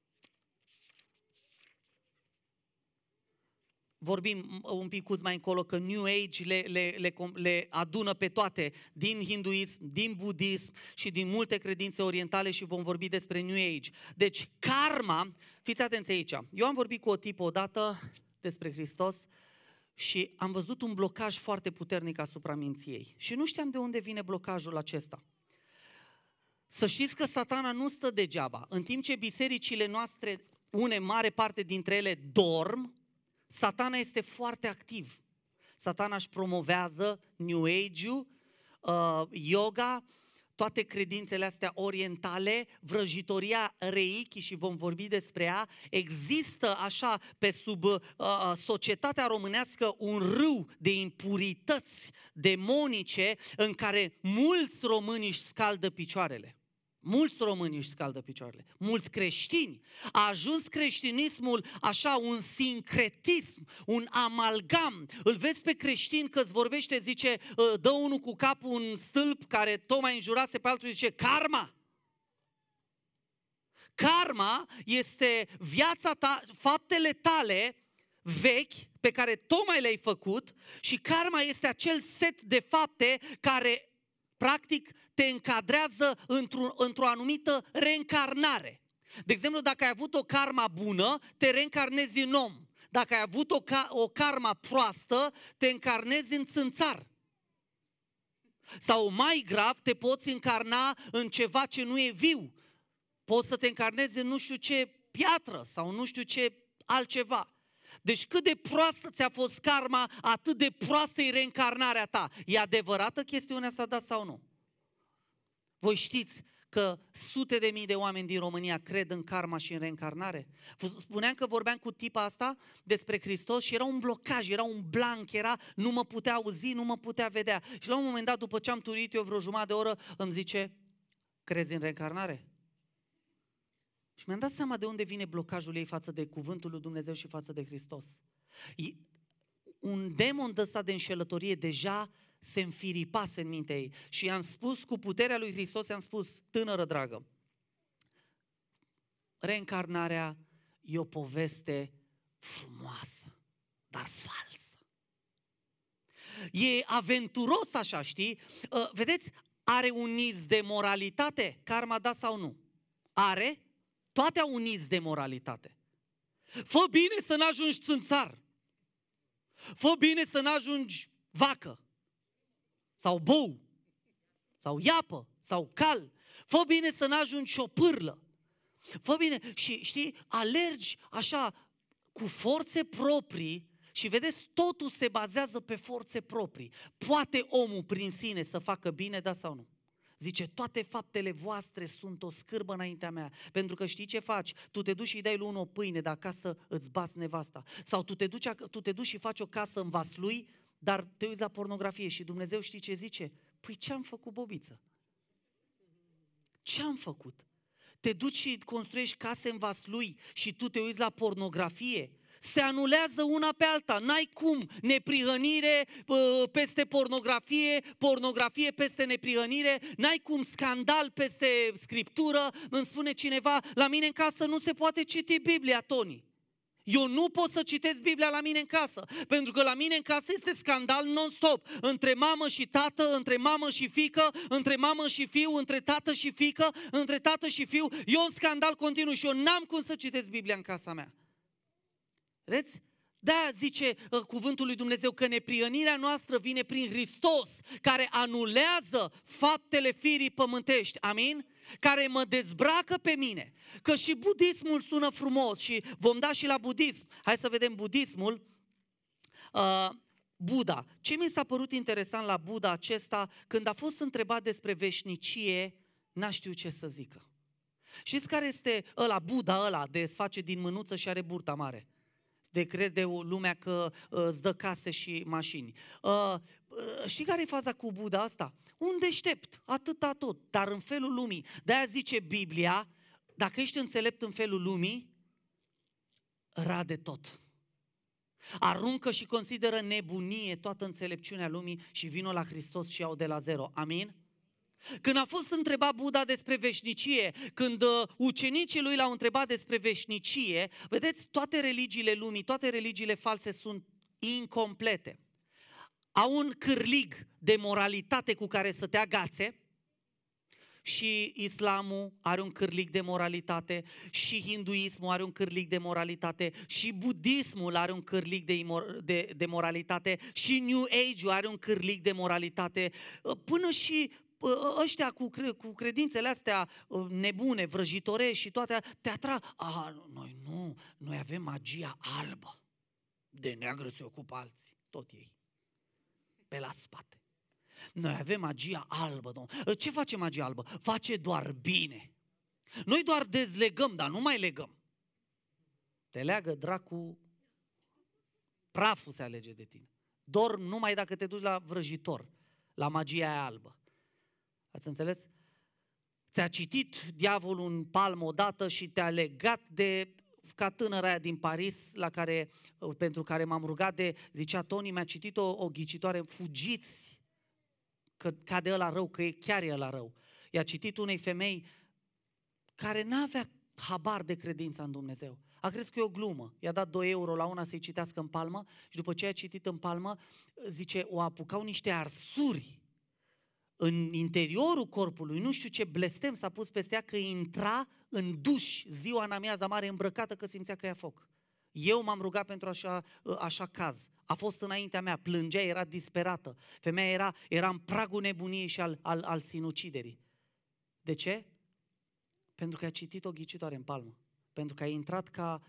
Speaker 1: vorbim un pic mai încolo că New Age le, le, le, le adună pe toate din hinduism, din budism și din multe credințe orientale și vom vorbi despre New Age. Deci karma, fiți atenți aici, eu am vorbit cu o tipă odată despre Hristos și am văzut un blocaj foarte puternic asupra minții ei și nu știam de unde vine blocajul acesta. Să știți că Satana nu stă degeaba. În timp ce bisericile noastre, une mare parte dintre ele, dorm, Satana este foarte activ. Satana își promovează New Age-ul, uh, yoga, toate credințele astea orientale, vrăjitoria Reiki și vom vorbi despre ea. Există așa pe sub uh, societatea românească un râu de impurități demonice în care mulți români își scaldă picioarele. Mulți români își scaldă picioarele, mulți creștini. A ajuns creștinismul așa un sincretism, un amalgam. Îl vezi pe creștin că îți vorbește, zice, dă unul cu capul un stâlp care tocmai înjurase pe altul și zice, karma. Karma este viața ta, faptele tale vechi pe care tocmai le-ai făcut și karma este acel set de fapte care practic te încadrează într-o, într-o anumită reîncarnare. De exemplu, dacă ai avut o karma bună, te reîncarnezi în om. Dacă ai avut o, o karma proastă, te încarnezi în țânțar. Sau mai grav, te poți încarna în ceva ce nu e viu. Poți să te încarnezi în nu știu ce piatră sau nu știu ce altceva. Deci cât de proastă ți-a fost karma, atât de proastă e reîncarnarea ta. E adevărată chestiunea asta, da sau nu? Voi știți că sute de mii de oameni din România cred în karma și în reîncarnare? Spuneam că vorbeam cu tipa asta despre Hristos și era un blocaj, era un blanc, era, nu mă putea auzi, nu mă putea vedea. Și la un moment dat, după ce am turit eu vreo jumătate de oră, îmi zice, crezi în reîncarnare? Și mi-am dat seama de unde vine blocajul ei față de cuvântul lui Dumnezeu și față de Hristos. Un demon de ăsta de înșelătorie deja se înfiripase în mintea ei. Și i-am spus cu puterea lui Hristos, i-am spus, tânără dragă, reîncarnarea e o poveste frumoasă, dar falsă. E aventuros așa, știi? Vedeți, are un niz de moralitate, karma, da sau nu? Are? Toate au un niz de moralitate. Fă bine să n-ajungi țânțar. Fă bine să n-ajungi vacă. Sau bou. Sau iapă. Sau cal. Fă bine să n-ajungi șopârlă. Fă bine. Și știi, alergi așa cu forțe proprii și vedeți, totul se bazează pe forțe proprii. Poate omul prin sine să facă bine, da sau nu? Zice, toate faptele voastre sunt o scârbă înaintea mea. Pentru că știi ce faci? Tu te duci și dai lui unul o pâine, dar acasă îți bați nevasta. Sau tu te, duci, tu te duci și faci o casă în vaslui, dar te uiți la pornografie și Dumnezeu știi ce zice? Păi ce-am făcut, bobiță? Ce-am făcut? Te duci și construiești case în vaslui și tu te uiți la pornografie? Se anulează una pe alta, n-ai cum, neprihănire peste pornografie, pornografie peste neprihănire, n-ai cum, scandal peste scriptură. Îmi spune cineva, la mine în casă nu se poate citi Biblia, Toni. Eu nu pot să citesc Biblia la mine în casă, pentru că la mine în casă este scandal non-stop. Între mamă și tată, între mamă și fiică, între mamă și fiu, între tată și fiică, între tată și fiu. E un scandal continuu și eu n-am cum să citesc Biblia în casa mea. Vedeți? Da, zice uh, cuvântul lui Dumnezeu că neprihănirea noastră vine prin Hristos, care anulează faptele firii pământești. Amin? Care mă dezbracă pe mine. Că și budismul sună frumos și vom da și la budism. Hai să vedem budismul. Uh, Buddha. Ce mi s-a părut interesant la Buddha acesta, când a fost întrebat despre veșnicie, n-a știut ce să zică. Știți care este ăla, Buddha ăla, de se face din mânuță și are burta mare? De crede lumea că uh, îți dă case și mașini. Uh, uh, știi care e faza cu Buddha asta? Un deștept, atâta tot, dar în felul lumii. De-aia zice Biblia, dacă ești înțelept în felul lumii, rade tot. Aruncă și consideră nebunie toată înțelepciunea lumii și vină la Hristos și iau de la zero. Amin? Când a fost întrebat Buddha despre veșnicie, când uh, ucenicii lui l-au întrebat despre veșnicie, vedeți, toate religiile lumii, toate religiile false sunt incomplete. Au un cârlig de moralitate cu care să te agațe, și islamul are un cârlig de moralitate, și hinduismul are un cârlig de moralitate, și budismul are un cârlig de, de, de moralitate, și New Age-ul are un cârlig de moralitate, până și ăștia cu, cre, cu credințele astea nebune, vrăjitorești și toate, te atrag. Ah, noi nu, noi avem magia albă. De neagră se ocupă alții, tot ei. Pe la spate. Noi avem magia albă, domnule. Ce face magia albă? Face doar bine. Noi doar dezlegăm, dar nu mai legăm. Te leagă dracu, praful se alege de tine. Dorm numai dacă te duci la vrăjitor, la magia aia albă. Ați înțeles? Ți-a citit diavolul în palmă odată și te-a legat de, ca tânăra aia din Paris, la care, pentru care m-am rugat de, zicea Tony, mi-a citit o, o ghicitoare, fugiți, că cade ăla rău, că e chiar e ăla rău. I-a citit unei femei care n-avea habar de credința în Dumnezeu. A crezut că e o glumă. I-a dat doi euro la una să-i citească în palmă și după ce a citit în palmă, zice, o apucau niște arsuri în interiorul corpului, nu știu ce blestem s-a pus peste ea, că intra în duș ziua în amiaza mare îmbrăcată că simțea că ia foc. Eu m-am rugat pentru așa, așa caz. A fost înaintea mea, plângea, era disperată. Femeia era, era în pragul nebuniei și al, al, al sinuciderii. De ce? Pentru că a citit o ghicitoare în palmă. Pentru că a intrat ca,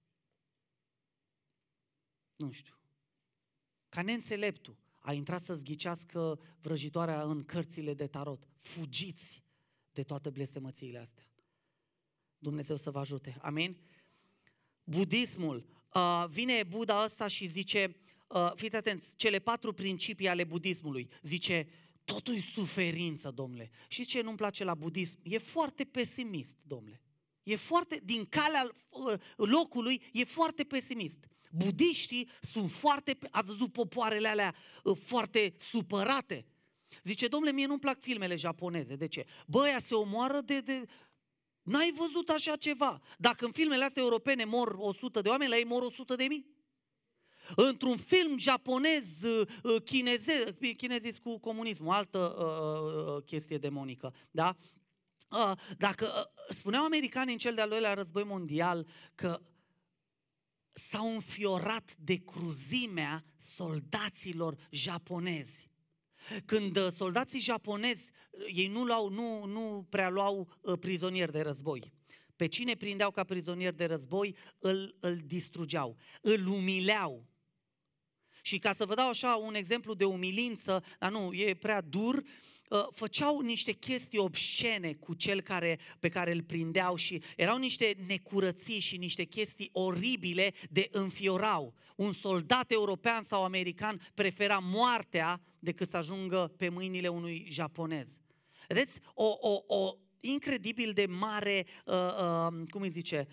Speaker 1: nu știu, ca neînțeleptul. A intrat să-ți ghicească vrăjitoarea în cărțile de tarot. Fugiți de toate blestemățiile astea. Dumnezeu să vă ajute. Amin? Budismul. Uh, vine Buddha ăsta și zice, uh, fiți atenți, cele patru principii ale budismului. Zice, totul e suferință, domnule. Știți ce nu-mi place la budism? E foarte pesimist, domnule. E foarte, din calea uh, locului, e foarte pesimist. Budiștii sunt foarte, ați văzut popoarele alea uh, foarte supărate. Zice, domnule, mie nu-mi plac filmele japoneze. De ce? Bă, ăia se omoară de... de... N-ai văzut așa ceva. Dacă în filmele astea europene mor o sută de oameni, la ei mor o sută de mii. Într-un film japonez, chineze, chinezis cu comunismul, altă uh, chestie demonică, da? Uh, dacă uh, spuneau americanii în cel de-al doilea război mondial că s-au înfiorat de cruzimea soldaților japonezi. Când soldații japonezi, ei nu, luau, nu, nu prea luau prizonieri de război. Pe cine prindeau ca prizonieri de război, îl, îl distrugeau, îl umileau. Și ca să vă dau așa un exemplu de umilință, dar nu, e prea dur, făceau niște chestii obscene cu cel care, pe care îl prindeau și erau niște necurății și niște chestii oribile de înfiorau. Un soldat european sau american prefera moartea decât să ajungă pe mâinile unui japonez. Vedeți? O, o, o incredibil de mare, uh, uh, cum îi zice,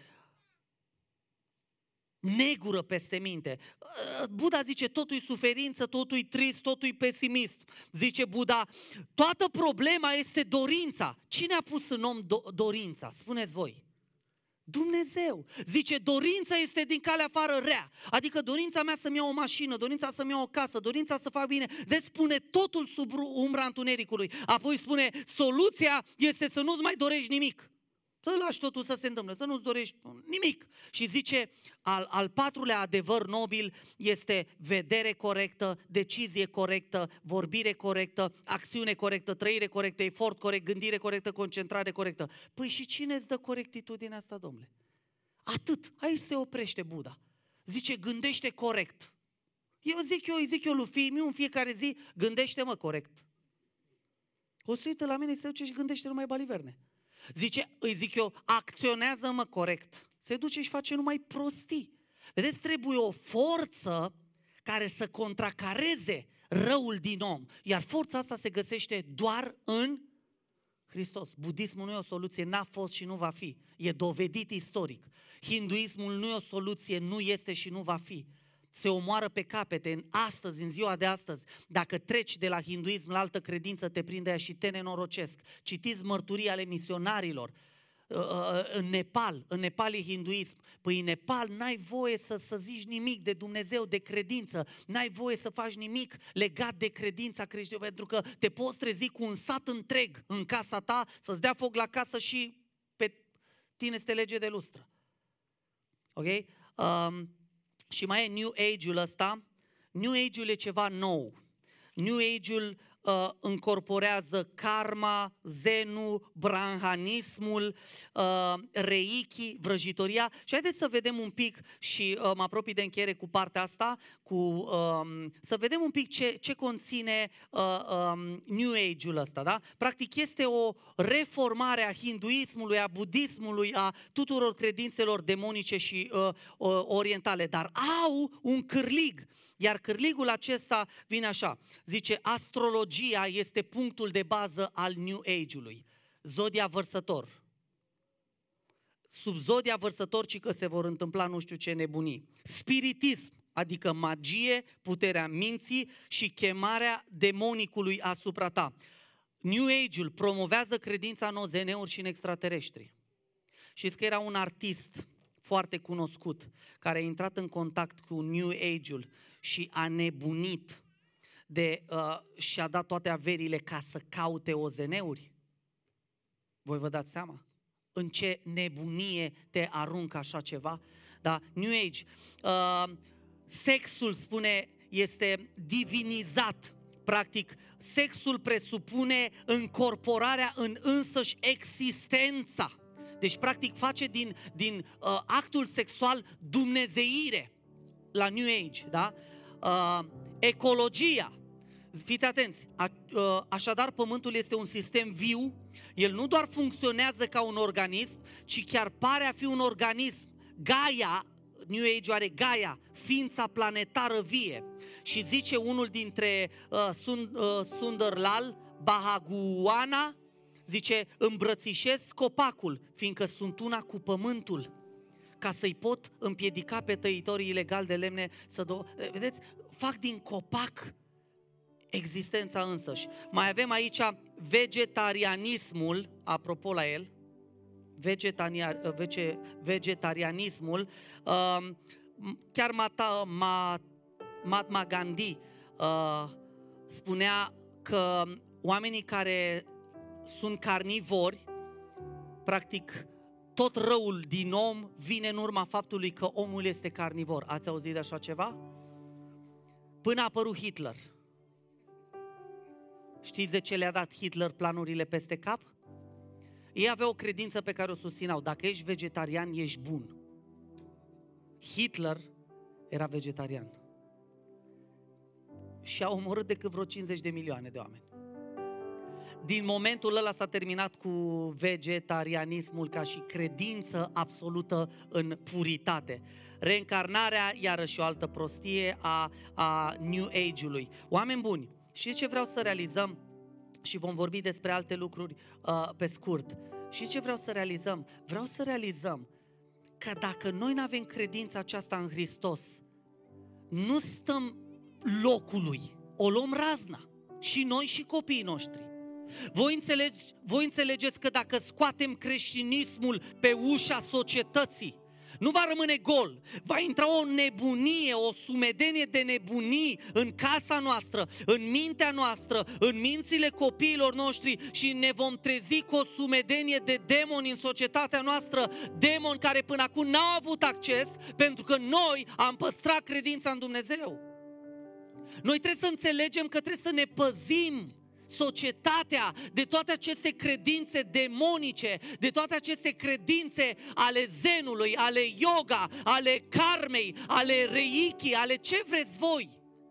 Speaker 1: negură peste minte. Buddha zice, totul e suferință, totul e trist, totul e pesimist. Zice Buddha, toată problema este dorința. Cine a pus în om do- dorința? Spuneți voi. Dumnezeu. Zice, dorința este din calea afară rea. Adică dorința mea să-mi iau o mașină, dorința să-mi iau o casă, dorința să fac bine. Deci spune totul sub umbra întunericului. Apoi spune, soluția este să nu-ți mai dorești nimic. Să lași totul să se întâmple, să nu-ți dorești nimic. Și zice, al, al patrulea adevăr nobil este vedere corectă, decizie corectă, vorbire corectă, acțiune corectă, trăire corectă, efort corect, gândire corectă, concentrare corectă. Păi și cine îți dă corectitudinea asta, domnule? Atât. Aici se oprește Buddha. Zice, gândește corect. Eu zic eu, îi zic eu lui fiii mei în fiecare zi, gândește-mă corect. O să uită la mine și se duce și gândește numai baliverne. Zice, îi zic eu, acționează-mă corect. Se duce și face numai prostii. Vedeți, trebuie o forță care să contracareze răul din om. Iar forța asta se găsește doar în Hristos. Budismul nu e o soluție, n-a fost și nu va fi. E dovedit istoric. Hinduismul nu e o soluție, nu este și nu va fi. Se omoară pe capete în astăzi, în ziua de astăzi. Dacă treci de la hinduism la altă credință, te prinde aia și te nenorocesc. Citiți mărturii ale misionarilor. În Nepal, în Nepal e hinduism. Păi în Nepal n-ai voie să, să zici nimic de Dumnezeu, de credință. N-ai voie să faci nimic legat de credința creștină, pentru că te poți trezi cu un sat întreg în casa ta, să-ți dea foc la casă și pe tine să te lege de lustră. Ok? Um, Și mai e New Age-ul ăsta. New Age-ul e ceva nou. New Age-ul uh, încorporează karma, zenul, brahmanismul, uh, reiki, vrăjitoria. Și haideți să vedem un pic și uh, mă apropii de încheiere cu partea asta, cu, uh, să vedem un pic ce, ce conține uh, um, New Age-ul ăsta. Da? Practic este o reformare a hinduismului, a budismului, a tuturor credințelor demonice și uh, uh, orientale, dar au un cârlig. Iar cârligul acesta vine așa, zice, astrologia este punctul de bază al New Age-ului. Zodia Vărsător. Sub zodia Vărsător, ci că se vor întâmpla nu știu ce nebunii. Spiritism, adică magie, puterea minții și chemarea demonicului asupra ta. New Age-ul promovează credința în O Z N-uri și în extraterestri. Știți că era un artist foarte cunoscut care a intrat în contact cu New Age-ul și a nebunit de, uh, și a dat toate averile ca să caute O Z N-uri? Voi vă dați seama? În ce nebunie te aruncă așa ceva? Da? New Age. Uh, sexul, spune, este divinizat. Practic, sexul presupune încorporarea în însăși existența. Deci, practic, face din, din uh, actul sexual dumnezeire la New Age. Da? Uh, ecologia. Fiți atenți, A, uh, așadar Pământul este un sistem viu, el nu doar funcționează ca un organism, ci chiar pare a fi un organism. Gaia, New Age are Gaia, ființa planetară vie. Și zice unul dintre uh, Sund, uh, Sundarlal Bhagwana, zice, îmbrățișez copacul, fiindcă sunt una cu pământul, ca să-i pot împiedica pe tăitorii ilegali de lemne să două. Vedeți, fac din copac existența însăși. Mai avem aici vegetarianismul, apropo la el, vegetania, vege, vegetarianismul, uh, chiar Mata, Ma, Mahatma Gandhi uh, spunea că oamenii care sunt carnivori, practic tot răul din om vine în urma faptului că omul este carnivor. Ați auzit de așa ceva? Până a apărut Hitler. Știți de ce le-a dat Hitler planurile peste cap? Ei aveau o credință pe care o susțineau. Dacă ești vegetarian, ești bun. Hitler era vegetarian. Și a omorât decât vreo cincizeci de milioane de oameni. Din momentul ăla s-a terminat cu vegetarianismul ca și credință absolută în puritate. Reîncarnarea, iarăși o altă prostie a, a New Age-ului. Oameni buni, știți ce vreau să realizăm? Și vom vorbi despre alte lucruri uh, pe scurt. Și ce vreau să realizăm? Vreau să realizăm că dacă noi nu avem credința aceasta în Hristos, nu stăm locului, o luăm razna. Și noi și copiii noștri. Voi, înțelegi, voi înțelegeți că dacă scoatem creștinismul pe ușa societății, nu va rămâne gol, va intra o nebunie, o sumedenie de nebunii în casa noastră, în mintea noastră, în mințile copiilor noștri și ne vom trezi cu o sumedenie de demoni în societatea noastră, demoni care până acum n-au avut acces pentru că noi am păstrat credința în Dumnezeu. Noi trebuie să înțelegem că trebuie să ne păzim societatea de toate aceste credințe demonice, de toate aceste credințe ale zenului, ale yoga, ale karmei, ale reiki, ale ce vreți voi.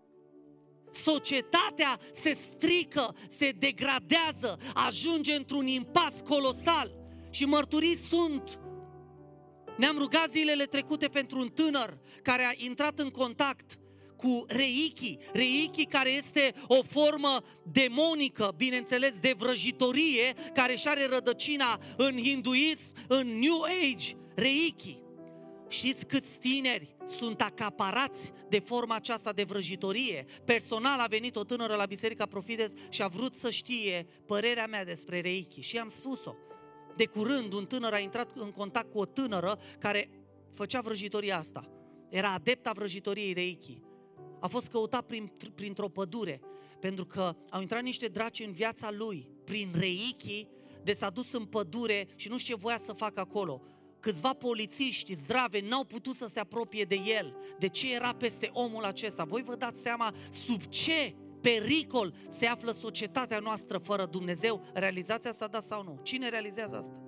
Speaker 1: Societatea se strică, se degradează, ajunge într-un impas colosal și mărturii sunt. Ne-am rugat zilele trecute pentru un tânăr care a intrat în contact cu reiki, reiki care este o formă demonică, bineînțeles, de vrăjitorie, care își are rădăcina în hinduism, în New Age, reiki. Știți câți tineri sunt acaparați de forma aceasta de vrăjitorie? Personal a venit o tânără la Biserica Profides și a vrut să știe părerea mea despre reiki și am spus-o. De curând un tânăr a intrat în contact cu o tânără care făcea vrăjitoria asta. Era adepta vrăjitoriei reiki. A fost căutat prin, printr-o pădure, pentru că au intrat niște draci în viața lui, prin reiki, de s-a dus în pădure și nu știu ce voia să facă acolo. Câțiva polițiști zdrave n-au putut să se apropie de el. De ce era peste omul acesta? Voi vă dați seama sub ce pericol se află societatea noastră fără Dumnezeu? Realizați asta, da sau nu? Cine realizează asta?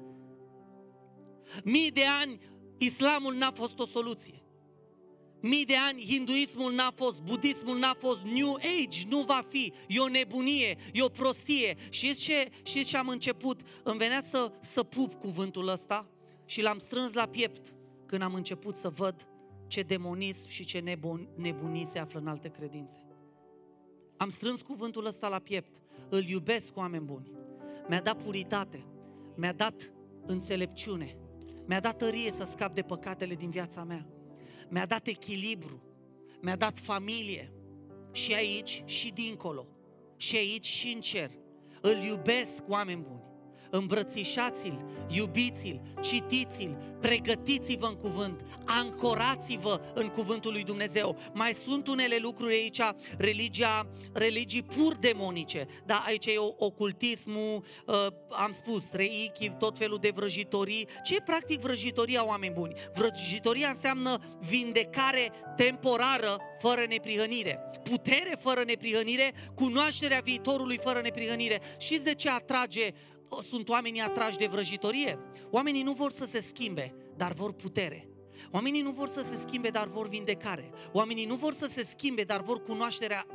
Speaker 1: Mii de ani islamul n-a fost o soluție. Mii de ani hinduismul n-a fost, budismul n-a fost, New Age nu va fi, e o nebunie, e o prostie. Știți ce, știți ce am început? Îmi venea să, să pup cuvântul ăsta și l-am strâns la piept când am început să văd ce demonism și ce nebun, nebunii se află în alte credințe. Am strâns cuvântul ăsta la piept, îl iubesc, oameni buni. Mi-a dat puritate, mi-a dat înțelepciune, mi-a dat tărie să scap de păcatele din viața mea. Mi-a dat echilibru, mi-a dat familie și aici și dincolo, și aici și în cer. Îl iubesc, oameni buni. Îmbrățișați-l, iubiți-l, citiți-l, pregătiți-vă în cuvânt, ancorați-vă în cuvântul lui Dumnezeu. Mai sunt unele lucruri aici, religia, religii pur demonice, da, aici e ocultismul, uh, am spus, reiki, tot felul de vrăjitorii. Ce e practic vrăjitoria, oameni buni? Vrăjitoria înseamnă vindecare temporară fără neprihănire, putere fără neprihănire, cunoașterea viitorului fără neprihănire. Știți de ce atrage sunt oamenii atrași de vrăjitorie? Oamenii nu vor să se schimbe, dar vor putere. Oamenii nu vor să se schimbe, dar vor vindecare. Oamenii nu vor să se schimbe, dar vor cunoașterea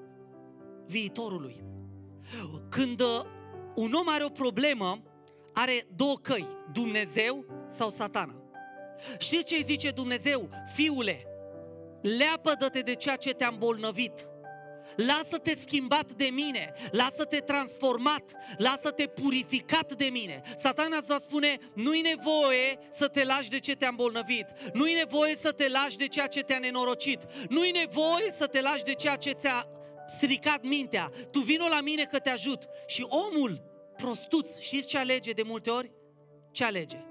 Speaker 1: viitorului. Când un om are o problemă, are două căi, Dumnezeu sau Satana. Știți ce îi zice Dumnezeu? Fiule, leapădă-te de ceea ce te-a îmbolnăvit. Lasă-te schimbat de mine, lasă-te transformat, lasă-te purificat de mine. Satana îți va spune, nu-i nevoie să te lași de ce te-a îmbolnăvit, nu-i nevoie să te lași de ceea ce te-a nenorocit, nu-i nevoie să te lași de ceea ce ți-a stricat mintea. Tu vino la mine că te ajut. Și omul prostuț, știți ce alege de multe ori? Ce alege?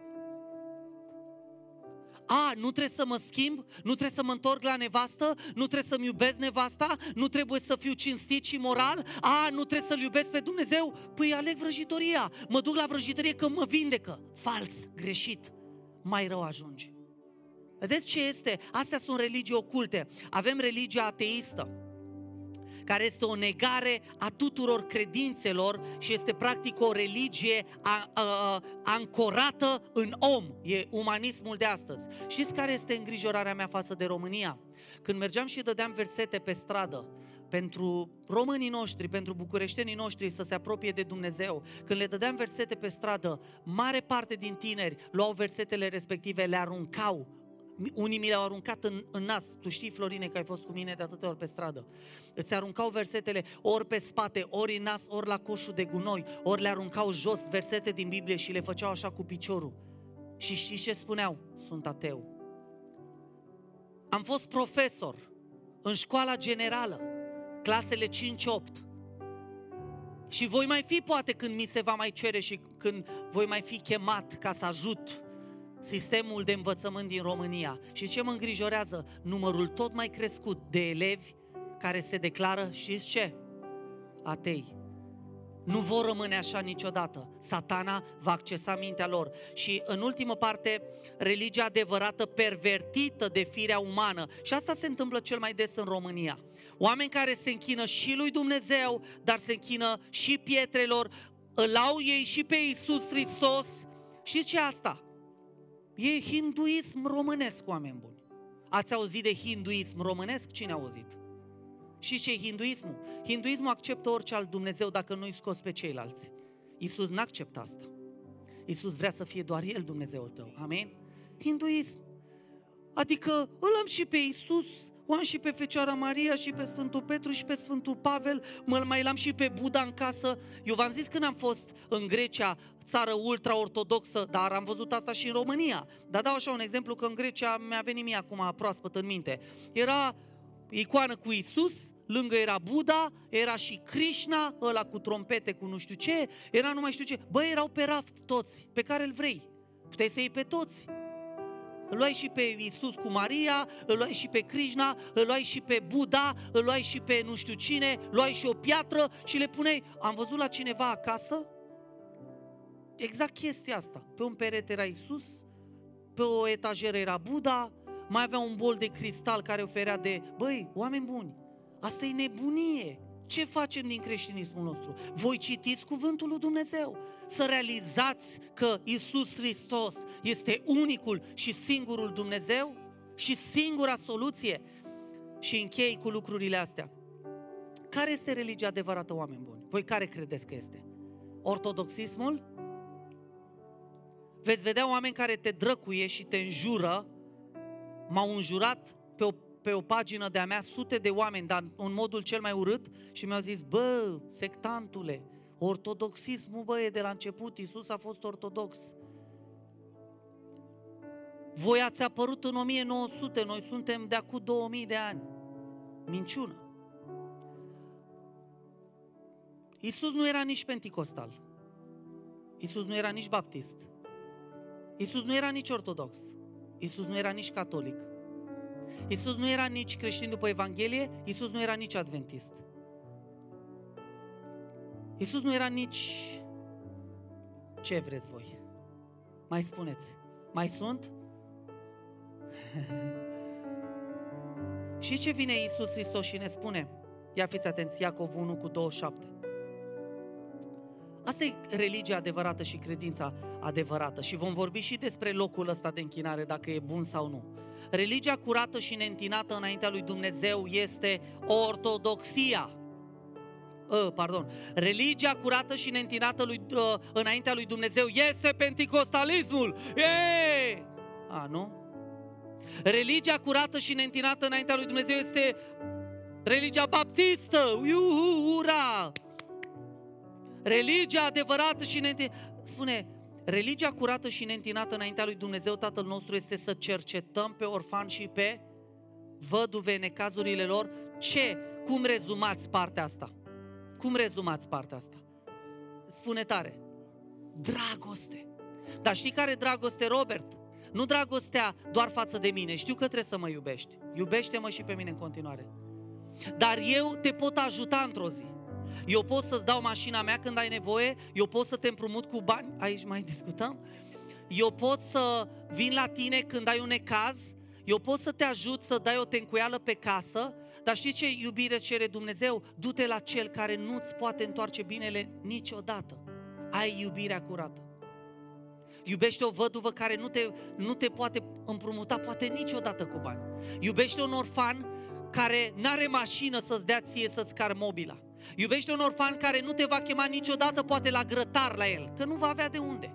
Speaker 1: A, nu trebuie să mă schimb, nu trebuie să mă întorc la nevastă, nu trebuie să-mi iubesc nevasta, nu trebuie să fiu cinstit și moral, a, nu trebuie să-L iubesc pe Dumnezeu, păi aleg vrăjitoria, mă duc la vrăjitorie că mă vindecă. Fals, greșit, mai rău ajungi. Vedeți ce este? Astea sunt religii oculte. Avem religia ateistă, care este o negare a tuturor credințelor și este practic o religie a, a, a, ancorată în om. E umanismul de astăzi. Știți care este îngrijorarea mea față de România? Când mergeam și dădeam versete pe stradă pentru românii noștri, pentru bucureștenii noștri să se apropie de Dumnezeu, când le dădeam versete pe stradă, mare parte din tineri luau versetele respective, le aruncau. Unii mi le-au aruncat în, în nas. Tu știi, Florine, că ai fost cu mine de atâtea ori pe stradă. Îți aruncau versetele ori pe spate, ori în nas, ori la coșul de gunoi, ori le aruncau jos versete din Biblie și le făceau așa cu piciorul. Și știți ce spuneau? Sunt ateu. Am fost profesor în școala generală, clasele cinci opt. Și voi mai fi poate când mi se va mai cere și când voi mai fi chemat ca să ajut sistemul de învățământ din România. Și ce mă îngrijorează? Numărul tot mai crescut de elevi care se declară, știți ce? Atei. Nu vor rămâne așa niciodată. Satana va accesa mintea lor. Și în ultimă parte, religia adevărată pervertită de firea umană. Și asta se întâmplă cel mai des în România. Oameni care se închină și lui Dumnezeu, dar se închină și pietrelor, îl au ei și pe Iisus Hristos. Și ce asta? E hinduism românesc, oameni buni. Ați auzit de hinduism românesc? Cine a auzit? Și ce e hinduismul? Hinduismul acceptă orice alt Dumnezeu dacă nu-i scos pe ceilalți. Iisus n-acceptă asta. Iisus vrea să fie doar El Dumnezeul tău. Amin? Hinduism. Adică îl am și pe Iisus, o am și pe Fecioara Maria și pe Sfântul Petru și pe Sfântul Pavel, mă mai l-am și pe Buddha în casă. Eu v-am zis când am fost în Grecia, țară ultra-ortodoxă, dar am văzut asta și în România. Dar dau așa un exemplu că în Grecia mi-a venit mie acum proaspăt în minte. Era icoană cu Iisus, lângă era Buddha, era și Krishna, ăla cu trompete, cu nu știu ce, era nu mai știu ce. Băi, erau pe raft toți, pe care îl vrei. Puteai să iei pe toți. Îl luai și pe Iisus cu Maria, îl luai și pe Krishna, îl luai și pe Buddha, îl luai și pe nu știu cine, luai și o piatră și le puneai. Am văzut la cineva acasă exact chestia asta. Pe un perete era Iisus, pe o etajeră era Buddha, mai avea un bol de cristal care oferea de... Băi, oameni buni, asta e nebunie. Ce facem din creștinismul nostru? Voi citiți cuvântul lui Dumnezeu, să realizați că Iisus Hristos este unicul și singurul Dumnezeu și singura soluție. Și închei cu lucrurile astea. Care este religia adevărată, oameni buni? Voi care credeți că este? Ortodoxismul? Veți vedea oameni care te drăcuie și te înjură. M-au înjurat pe o, pe o pagină de-a mea sute de oameni, dar în modul cel mai urât, și mi-au zis: bă, sectantule, ortodoxismul, bă, e de la început, Iisus a fost ortodox. Voi ați apărut în o mie nouă sute, noi suntem de acum două mii de ani. Minciună. Iisus nu era nici penticostal. Iisus nu era nici baptist. Iisus nu era nici ortodox. Iisus nu era nici catolic. Iisus nu era nici creștin după Evanghelie. Iisus nu era nici adventist. Iisus nu era nici... Ce vreți voi? Mai spuneți. Mai sunt? Și ce vine Iisus Hristos și ne spune? Ia fiți atenți, Iacov unu cu douăzeci și șapte. Asta e religia adevărată și credința adevărată. Și vom vorbi și despre locul ăsta de închinare, dacă e bun sau nu. Religia curată și neîntinată înaintea lui Dumnezeu este ortodoxia. Uh, pardon. Religia curată și neîntinată lui, uh, înaintea lui Dumnezeu este penticostalismul. Eee! A, nu? Religia curată și neîntinată înaintea lui Dumnezeu este religia baptistă. Iuhu, ura! Religia adevărată și neîntinată. Spune, religia curată și neîntinată înaintea lui Dumnezeu Tatăl nostru este să cercetăm pe orfani și pe văduve în necazurile lor. Ce? Cum rezumați partea asta? Cum rezumați partea asta? Spune tare. Dragoste. Dar știi care dragoste, Robert? Nu dragostea doar față de mine. Știu că trebuie să mă iubești. Iubește-mă și pe mine în continuare. Dar eu te pot ajuta într-o zi. Eu pot să-ți dau mașina mea când ai nevoie, eu pot să te împrumut cu bani, aici mai discutăm, eu pot să vin la tine când ai un necaz, eu pot să te ajut să dai o tencuială pe casă, dar știi ce iubire cere Dumnezeu? Du-te la Cel care nu-ți poate întoarce binele niciodată. Ai iubirea curată. Iubește o văduvă care nu te, nu te poate împrumuta, poate niciodată cu bani. Iubește un orfan care n-are mașină să-ți dea ție să-ți car mobila. Iubește un orfan care nu te va chema niciodată poate la grătar la el, că nu va avea de unde.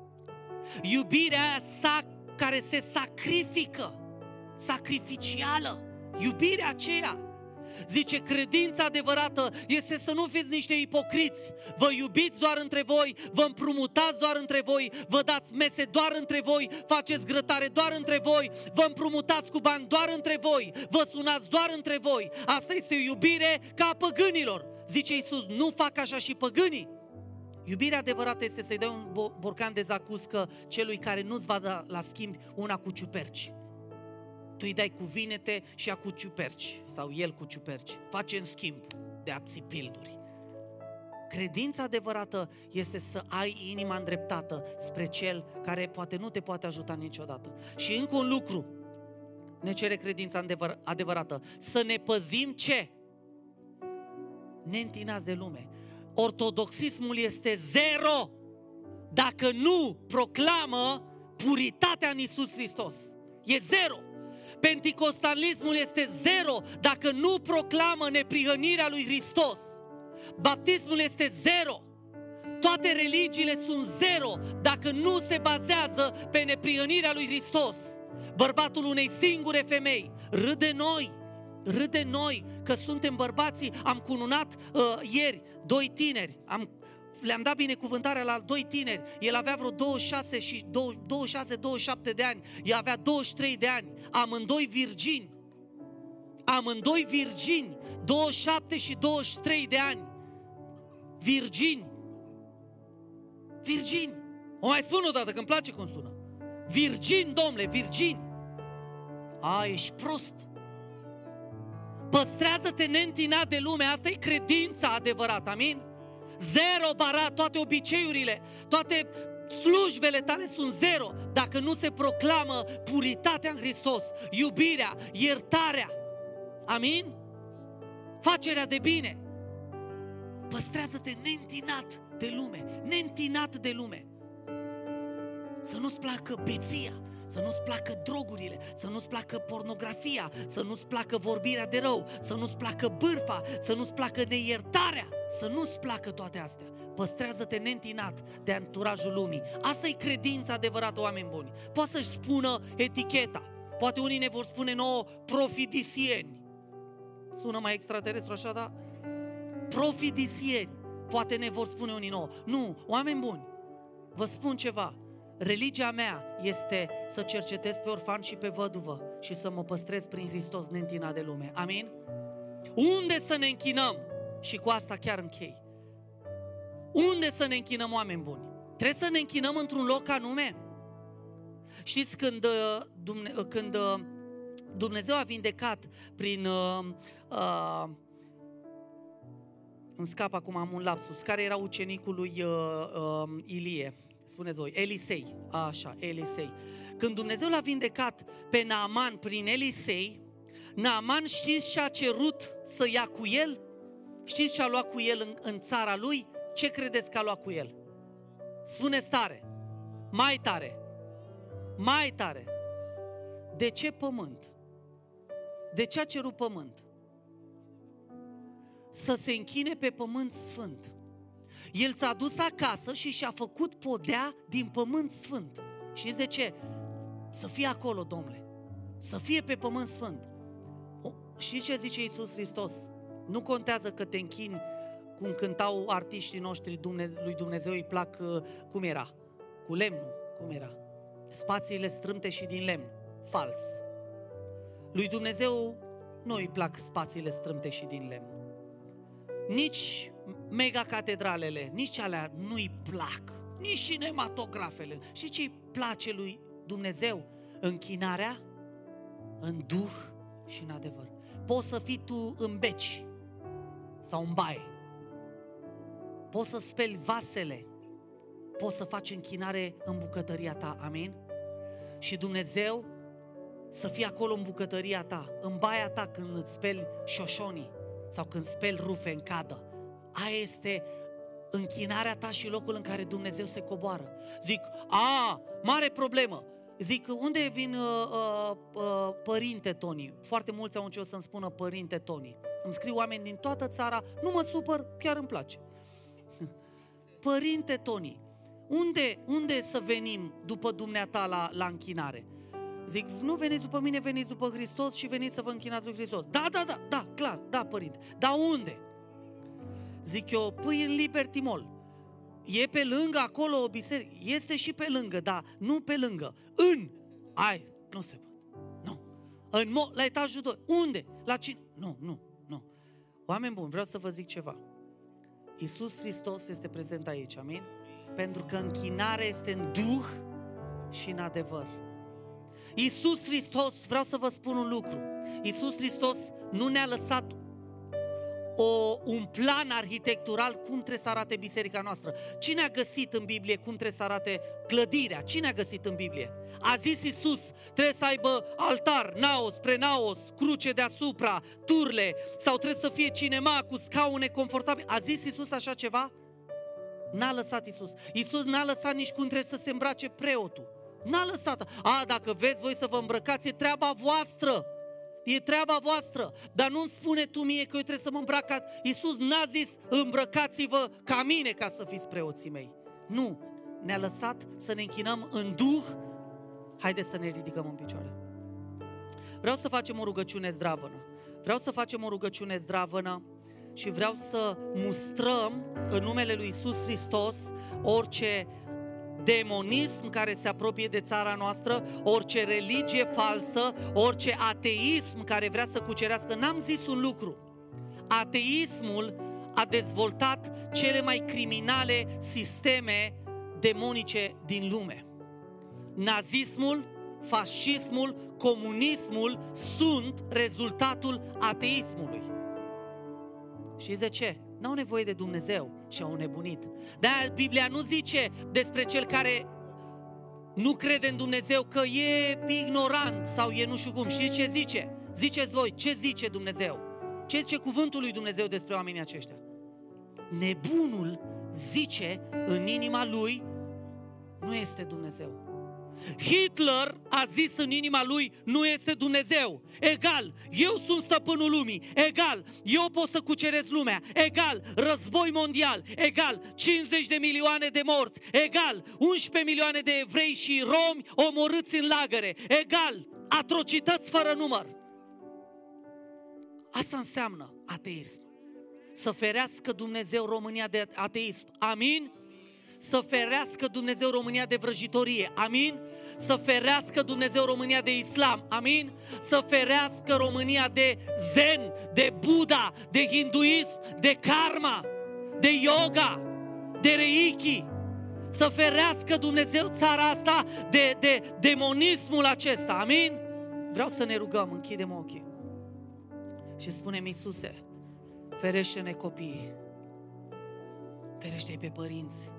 Speaker 1: Iubirea aia sa, care se sacrifică, sacrificială, iubirea aceea. Zice, credința adevărată este să nu fiți niște ipocriți. Vă iubiți doar între voi, vă împrumutați doar între voi, vă dați mese doar între voi, faceți grătare doar între voi, vă împrumutați cu bani doar între voi, vă sunați doar între voi. Asta este o iubire ca a păgânilor. Zice Iisus, nu fac așa și păgânii. Iubirea adevărată este să-i dai un borcan de zacuscă celui care nu-ți va da la schimb una cu ciuperci. Tu îi dai cu vinete și ea cu ciuperci, sau el cu ciuperci. Face în schimb de apsipilduri. Credința adevărată este să ai inima îndreptată spre cel care poate nu te poate ajuta niciodată. Și încă un lucru ne cere credința adevărată. Să ne păzim ce? Neîntinați de lume. Ortodoxismul este zero dacă nu proclamă puritatea în Iisus Hristos. E zero. Penticostalismul este zero dacă nu proclamă neprihănirea lui Hristos. Baptismul este zero. Toate religiile sunt zero dacă nu se bazează pe neprihănirea lui Hristos. Bărbatul unei singure femei râde noi, râde noi că suntem bărbații. Am cununat uh, ieri doi tineri, am, le-am dat binecuvântarea la doi tineri. El avea vreo douăzeci și șase și douăzeci și șase douăzeci și șapte de ani, ea avea douăzeci și trei de ani, amândoi virgini. Amândoi virgini, douăzeci și șapte și douăzeci și trei de ani. Virgini. Virgini. O mai spun o dată că îmi place cum sună. Virgini, domnule, virgini. A, ești prost. Păstrează-te neîntinat de lume, asta e credința adevărată, amin? Zero barat, toate obiceiurile, toate slujbele tale sunt zero dacă nu se proclamă puritatea în Hristos, iubirea, iertarea, amin? Facerea de bine. Păstrează-te neîntinat de lume, neîntinat de lume. Să nu-ți placă beția, să nu-ți placă drogurile, să nu-ți placă pornografia, să nu-ți placă vorbirea de rău, să nu-ți placă bârfa, să nu-ți placă neiertarea, să nu-ți placă toate astea. Păstrează-te neîntinat de anturajul lumii. Asta e credința adevărată, oameni buni. Poate să-și spună eticheta. Poate unii ne vor spune nouă profidisieni. Sună mai extraterestru așa, da? Profidisieni. Poate ne vor spune unii nouă. Nu, oameni buni, vă spun ceva. Religia mea este să cercetez pe orfan și pe văduvă și să mă păstrez prin Hristos neîntinat de lume. Amin? Unde să ne închinăm? Și cu asta chiar închei. Unde să ne închinăm, oameni buni? Trebuie să ne închinăm într-un loc anume? Știți, când, când Dumnezeu a vindecat prin... Uh, uh, îmi scap acum, am un lapsus. Care era ucenicul lui uh, uh, Ilie? Spuneți voi, Elisei, așa, Elisei. Când Dumnezeu l-a vindecat pe Naaman prin Elisei, Naaman știți ce a cerut să ia cu el? Știți ce a luat cu el în, în țara lui? Ce credeți că a luat cu el? Spuneți tare, mai tare, mai tare. De ce pământ? De ce a cerut pământ? Să se închine pe pământ sfânt. El ți-a dus acasă și și-a făcut podea din pământ sfânt. Știți de ce? Să fie acolo, domnule. Să fie pe pământ sfânt. O, știți ce zice Iisus Hristos? Nu contează că te închini cum cântau artiștii noștri, Dumnezeu, lui Dumnezeu îi plac, cum era? Cu lemnul, cum era? Spațiile strâmte și din lemn. Fals. Lui Dumnezeu nu îi plac spațiile strâmte și din lemn. Nici megacatedralele, nici alea nu-i plac, nici cinematografele. Și ce îi place lui Dumnezeu? Închinarea în duh și în adevăr. Poți să fii tu în beci sau în baie, poți să speli vasele, poți să faci închinare în bucătăria ta, amin? Și Dumnezeu să fie acolo în bucătăria ta, în baia ta, când îți speli șoșonii sau când speli rufe în cadă. Aia este închinarea ta și locul în care Dumnezeu se coboară. Zic, a, mare problemă. Zic, unde vin uh, uh, uh, părinte Toni? Foarte mulți au început să-mi spună părinte Toni. Îmi scriu oameni din toată țara, nu mă supăr, chiar îmi place. Părinte Toni, unde, unde să venim după dumneata la, la închinare? Zic, nu veniți după mine, veniți după Hristos și veniți să vă închinați lui Hristos. Da, da, da, da, clar, da, părinte. Dar unde? Zic eu, păi în Liberty Mall. E pe lângă acolo o biserică? Este și pe lângă, dar nu pe lângă. În! Ai, nu se poate. Nu. În mo- la etajul doi. Unde? La cine? Nu, nu, nu. Oameni buni, vreau să vă zic ceva. Iisus Hristos este prezent aici, amin? Pentru că închinarea este în duh și în adevăr. Iisus Hristos, vreau să vă spun un lucru, Iisus Hristos nu ne-a lăsat o, un plan arhitectural cum trebuie să arate biserica noastră. Cine a găsit în Biblie cum trebuie să arate clădirea? Cine a găsit în Biblie? A zis Iisus, trebuie să aibă altar, naos, prenaos, cruce deasupra, turle, sau trebuie să fie cinema cu scaune confortabile. A zis Iisus așa ceva? N-a lăsat Iisus. Iisus n-a lăsat nici cum trebuie să se îmbrace preotul. N-a lăsat. A, dacă veți voi să vă îmbrăcați, e treaba voastră. E treaba voastră. Dar nu-mi spune tu mie că eu trebuie să mă îmbrac. Iisus n-a zis, îmbrăcați-vă ca mine ca să fiți preoții mei. Nu. Ne-a lăsat să ne închinăm în duh. Haideți să ne ridicăm în picioare. Vreau să facem o rugăciune zdravănă. Vreau să facem o rugăciune zdravănă și vreau să mustrăm în numele lui Iisus Hristos orice demonism care se apropie de țara noastră, orice religie falsă, orice ateism care vrea să cucerească. N-am zis un lucru. Ateismul a dezvoltat cele mai criminale sisteme demonice din lume. Nazismul, fascismul, comunismul sunt rezultatul ateismului. Știți de ce? N-au nevoie de Dumnezeu și au nebunit. De-aia Biblia nu zice despre cel care nu crede în Dumnezeu că e ignorant sau e nu știu cum. Știți ce zice? Ziceți voi, ce zice Dumnezeu? Ce zice cuvântul lui Dumnezeu despre oamenii aceștia? Nebunul zice în inima lui, nu este Dumnezeu. Hitler a zis în inima lui, nu este Dumnezeu. Egal, eu sunt stăpânul lumii. Egal, eu pot să cuceresc lumea. Egal, război mondial. Egal, cincizeci de milioane de morți. Egal, unsprezece milioane de evrei și romi omorâți în lagăre. Egal, atrocități fără număr. Asta înseamnă ateism. Să ferească Dumnezeu România de ateism. Amin? Să ferească Dumnezeu România de vrăjitorie. Amin? Să ferească Dumnezeu România de islam. Amin? Să ferească România de zen, de Buddha, de hinduism, de karma, de yoga, de reiki. Să ferească Dumnezeu țara asta de, de demonismul acesta. Amin? Vreau să ne rugăm, închidem ochii și spunem, Iisuse, ferește-ne copiii, ferește-i pe părinți,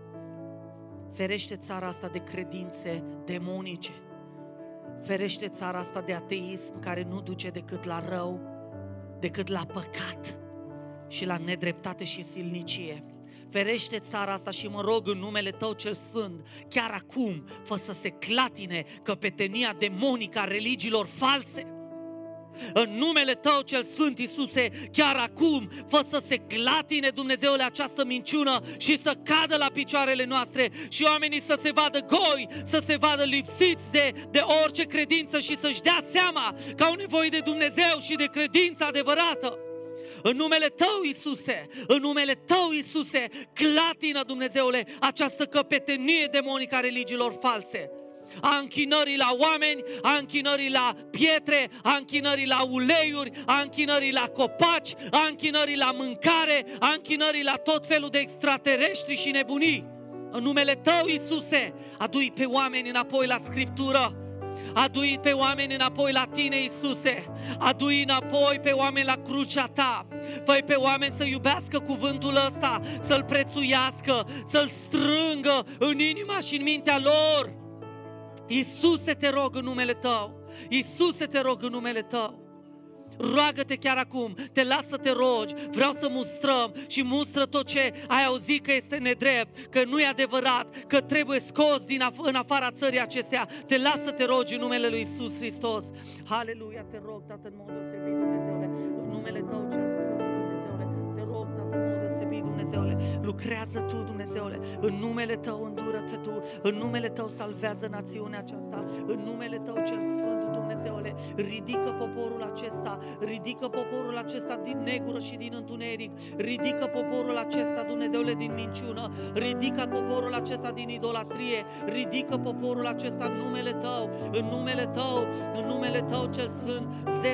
Speaker 1: ferește țara asta de credințe demonice, ferește țara asta de ateism care nu duce decât la rău, decât la păcat și la nedreptate și silnicie. Ferește țara asta și mă rog în numele Tău cel Sfânt, chiar acum, fă să se clatine căpetenia demonică a religiilor false. În numele Tău cel Sfânt, Iisuse, chiar acum, fă să se clatine, Dumnezeule, această minciună și să cadă la picioarele noastre și oamenii să se vadă goi, să se vadă lipsiți de, de orice credință și să-și dea seama că au nevoie de Dumnezeu și de credință adevărată. În numele Tău, Iisuse, în numele Tău, Iisuse, clatină, Dumnezeule, această căpetenie demonică a religiilor false. A închinării la oameni, a închinării la pietre, a închinării la uleiuri, a închinării la copaci, a închinării la mâncare, a închinării la tot felul de extraterestri și nebunii. În numele Tău, Iisuse, adu-i pe oameni înapoi la Scriptură. Adu-i pe oameni înapoi la Tine, Iisuse. Adu-i înapoi pe oameni la crucea Ta. Fă-i pe oameni să iubească cuvântul ăsta, să-l prețuiască, să-l strângă în inima și în mintea lor. Iisuse, te rog în numele Tău. Iisuse, te rog în numele Tău. Roagă-te chiar acum, te las să te rogi, vreau să mustrăm și mustră tot ce ai auzit că este nedrept, că nu e adevărat, că trebuie scos din af- în afara țării acestea. Te las să te rogi în numele lui Iisus Hristos. Haleluia, te rog, Tată, în mod deosebit, Dumnezeule, în numele Tău cel Sfânt, Dumnezeule, te rog, Tată, în mod deosebit, Dumnezeule, lucrează Tu, Dumnezeule, în numele Tău îndură-te Tu, în numele Tău salvează națiunea aceasta, în numele Tău cel Sfânt, Dumnezeule, ridică poporul acesta, ridică poporul acesta din negură și din întuneric, ridică poporul acesta, Dumnezeule, din minciună, ridică poporul acesta din idolatrie, ridică poporul acesta în numele Tău, în numele Tău, în numele Tău cel Sfânt, Zerataha.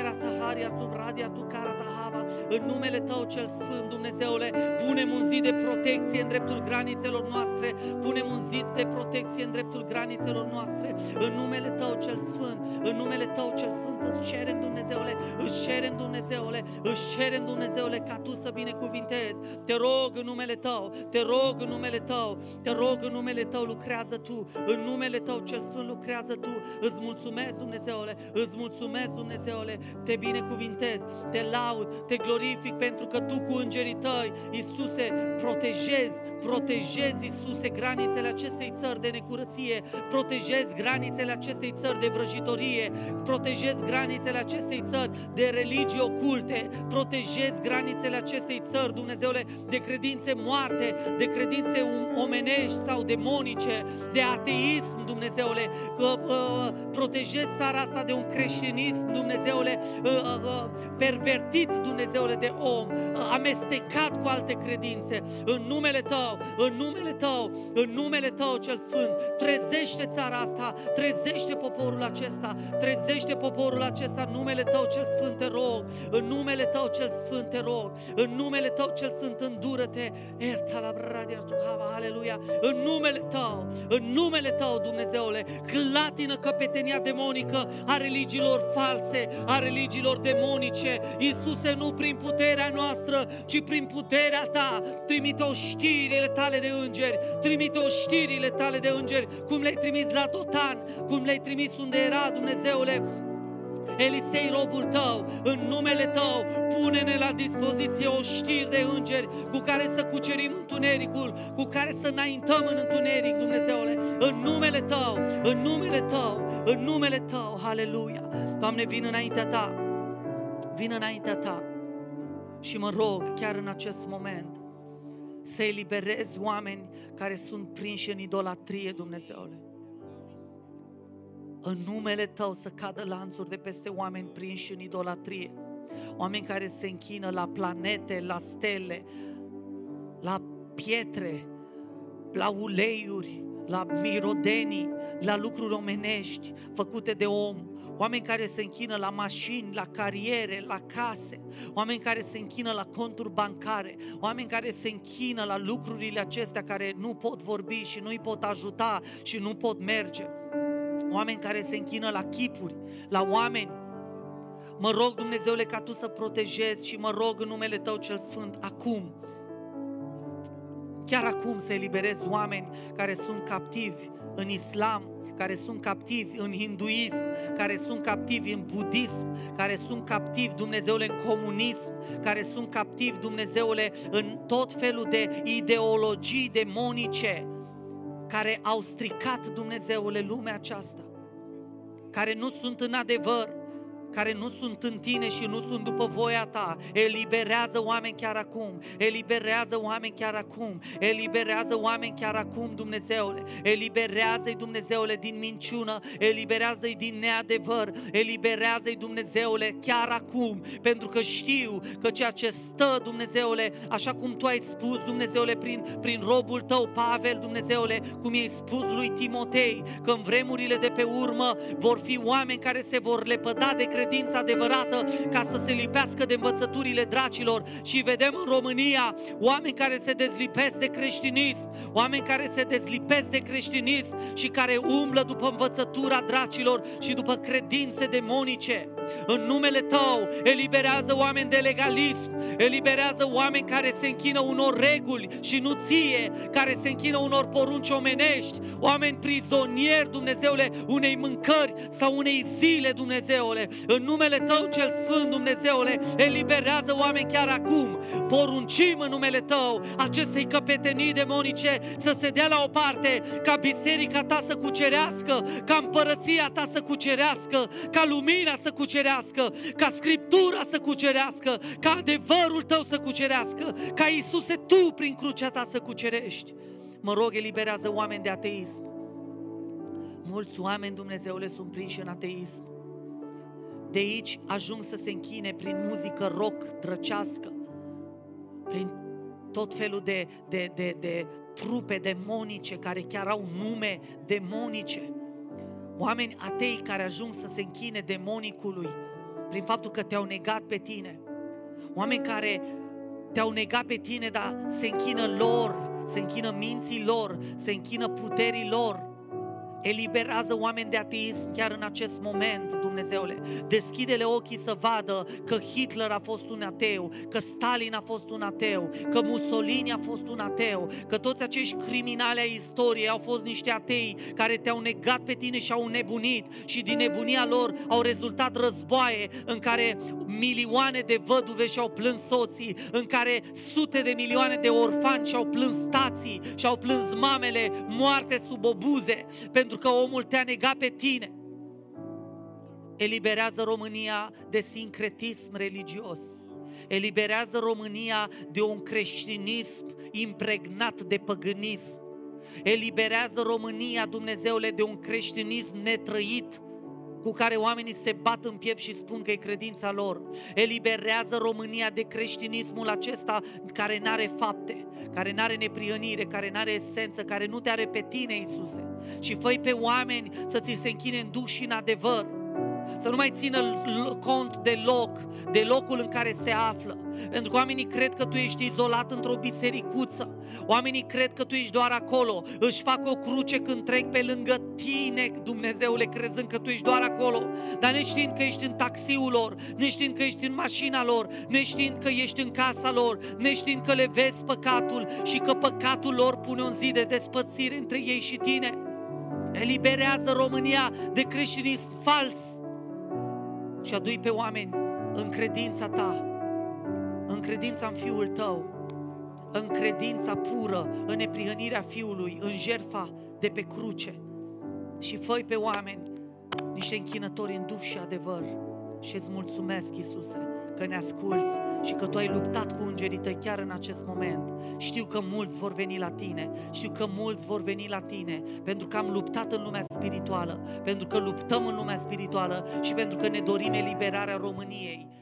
Speaker 1: Havaria tu Radia tu Karatahava, în numele Tău cel Sfânt, Dumnezeule, punem un zid de protecție în dreptul granițelor noastre, punem un zid de protecție în dreptul granițelor noastre, în numele Tău cel Sfânt, în numele Tău cel Sfânt, îți cerem, Dumnezeule, îți cerem, Dumnezeule, îți cerem, Dumnezeule, ca Tu să binecuvintezi. Te rog în numele Tău, te rog în numele Tău, te rog în numele Tău, lucrează Tu, în numele Tău cel Sfânt lucrează Tu. Îți mulțumesc, Dumnezeule, îți mulțumesc, Dumnezeule, te binecuvintez, te laud, te glorific pentru că Tu cu îngerii Tăi, Iisuse, protejezi, protejezi, Iisuse, granițele acestei țări de necurăție, protejezi granițele acestei țări de vrăjitorie, protejezi granițele acestei țări de religii oculte, protejezi granițele acestei țări, Dumnezeule, de credințe moarte, de credințe omenești sau demonice, de ateism, Dumnezeule, că uh, protejezi țara asta de un creștinism, Dumnezeule, uh, uh, pervertit, Dumnezeule, de om, uh, amestecat cu alte credințe. În numele Tău, în numele Tău, în numele Tău cel Sfânt, trezește țara asta, trezește poporul acesta, trezește poporul acesta, în numele Tău cel Sfânt, te rog, în numele Tău cel Sfânt, te rog, în numele Tău cel Sfânt, îndură-te, erta la bradia tu hava, aleluia, în numele Tău, în numele Tău, Dumnezeule, clatină căpetenia demonică a religiilor false, a religiilor demonice, Iisuse, nu prin puterea noastră, ci prin puterea Ta, trimite-o știrile Tale de îngeri, trimite-o știrile Tale de îngeri, cum le-ai trimis la Dotan, cum le-ai trimis unde era, Dumnezeule, Elisei, robul Tău, în numele Tău, pune-ne la dispoziție o știri de îngeri cu care să cucerim întunericul, cu care să înaintăm în întuneric, Dumnezeule, în numele Tău, în numele Tău, în numele Tău, haleluia. Doamne, vin înaintea Ta, vin înaintea Ta și mă rog chiar în acest moment să eliberezi oameni care sunt prinși în idolatrie, Dumnezeule. În numele Tău să cadă lanțuri de peste oameni prinși în idolatrie, oameni care se închină la planete, la stele, la pietre, la uleiuri, la mirodenii, la lucruri omenești făcute de om, oameni care se închină la mașini, la cariere, la case, oameni care se închină la conturi bancare, oameni care se închină la lucrurile acestea care nu pot vorbi și nu îi pot ajuta și nu pot merge, oameni care se închină la chipuri, la oameni. Mă rog, Dumnezeule, ca Tu să protejezi și mă rog în numele Tău cel Sfânt acum, chiar acum, să eliberezi oameni care sunt captivi în islam, care sunt captivi în hinduism, care sunt captivi în budism, care sunt captivi, Dumnezeule, în comunism, care sunt captivi, Dumnezeule, în tot felul de ideologii demonice care au stricat, Dumnezeule, lumea aceasta, care nu sunt în adevăr, care nu sunt în Tine și nu sunt după voia Ta. Eliberează oameni chiar acum, eliberează oameni chiar acum, eliberează oameni chiar acum, Dumnezeule, eliberează-i, Dumnezeule, din minciună, eliberează-i din neadevăr, eliberează-i, Dumnezeule, chiar acum, pentru că știu că ceea ce stă, Dumnezeule, așa cum Tu ai spus, Dumnezeule, prin, prin robul Tău, Pavel, Dumnezeule, cum i-ai spus lui Timotei, că în vremurile de pe urmă vor fi oameni care se vor lepăda de credința adevărată ca să se lipească de învățăturile dracilor, și vedem în România oameni care se dezlipesc de creștinism, oameni care se dezlipesc de creștinism și care umblă după învățătura dracilor și după credințe demonice. În numele Tău, eliberează oameni de legalism, eliberează oameni care se închină unor reguli și nu Ție, care se închină unor porunci omenești, oameni prizonieri, Dumnezeule, unei mâncări sau unei zile, Dumnezeule. În numele Tău cel Sfânt, Dumnezeule, eliberează oameni chiar acum. Poruncim în numele Tău acestei căpetenii demonice să se dea la o parte, ca biserica Ta să cucerească, ca împărăția Ta să cucerească, ca lumina să cucerească, ca Scriptura să cucerească, ca adevărul Tău să cucerească, ca Iisuse Tu prin crucea Ta să cucerești. Mă rog, eliberează oameni de ateism. Mulți oameni, Dumnezeule, sunt prinși în ateism. De aici ajung să se închine prin muzică rock drăcească, prin tot felul de, de, de, de trupe demonice care chiar au nume demonice. Oameni atei care ajung să se închine demonicului, prin faptul că te-au negat pe tine. Oameni care te-au negat pe tine, dar se închină lor, se închină minții lor, se închină puterii lor. Eliberează oameni de ateism chiar în acest moment, Dumnezeule. Deschide-le ochii să vadă că Hitler a fost un ateu, că Stalin a fost un ateu, că Mussolini a fost un ateu, că toți acești criminali ai istoriei au fost niște atei care te-au negat pe tine și au nebunit și din nebunia lor au rezultat războaie în care milioane de văduve și-au plâns soții, în care sute de milioane de orfani și-au plâns tații și-au plâns mamele moarte sub obuze, pentru că omul te-a negat pe tine. Eliberează România de sincretism religios. Eliberează România de un creștinism impregnat de păgânism. Eliberează România, Dumnezeule, de un creștinism netrăit, cu care oamenii se bat în piept și spun că e credința lor. Eliberează România de creștinismul acesta care n-are fapte, care n-are neprihănire, care n-are esență, care nu te are pe tine, Iisuse. Și fă-i pe oameni să ți se închine în duh și în adevăr. Să nu mai țină cont de loc, de locul în care se află. Pentru că oamenii cred că tu ești izolat într-o bisericuță. Oamenii cred că tu ești doar acolo. Își fac o cruce când trec pe lângă tine, Dumnezeule, crezând că tu ești doar acolo. Dar neștiind că ești în taxiul lor, neștiind că ești în mașina lor, neștiind că ești în casa lor, neștiind că le vezi păcatul și că păcatul lor pune un zid de despărțire între ei și tine. Eliberează România de creștinism fals și adu-i pe oameni în credința ta, în credința în Fiul tău, în credința pură, în neprihănirea Fiului, în jertfa de pe cruce. Și fă-i pe oameni niște închinători în duh și adevăr. Și îți mulțumesc, Iisuse, că ne asculți și că tu ai luptat cu îngerii tăi chiar în acest moment. Știu că mulți vor veni la tine, știu că mulți vor veni la tine, pentru că am luptat în lumea spirituală, pentru că luptăm în lumea spirituală și pentru că ne dorim eliberarea României.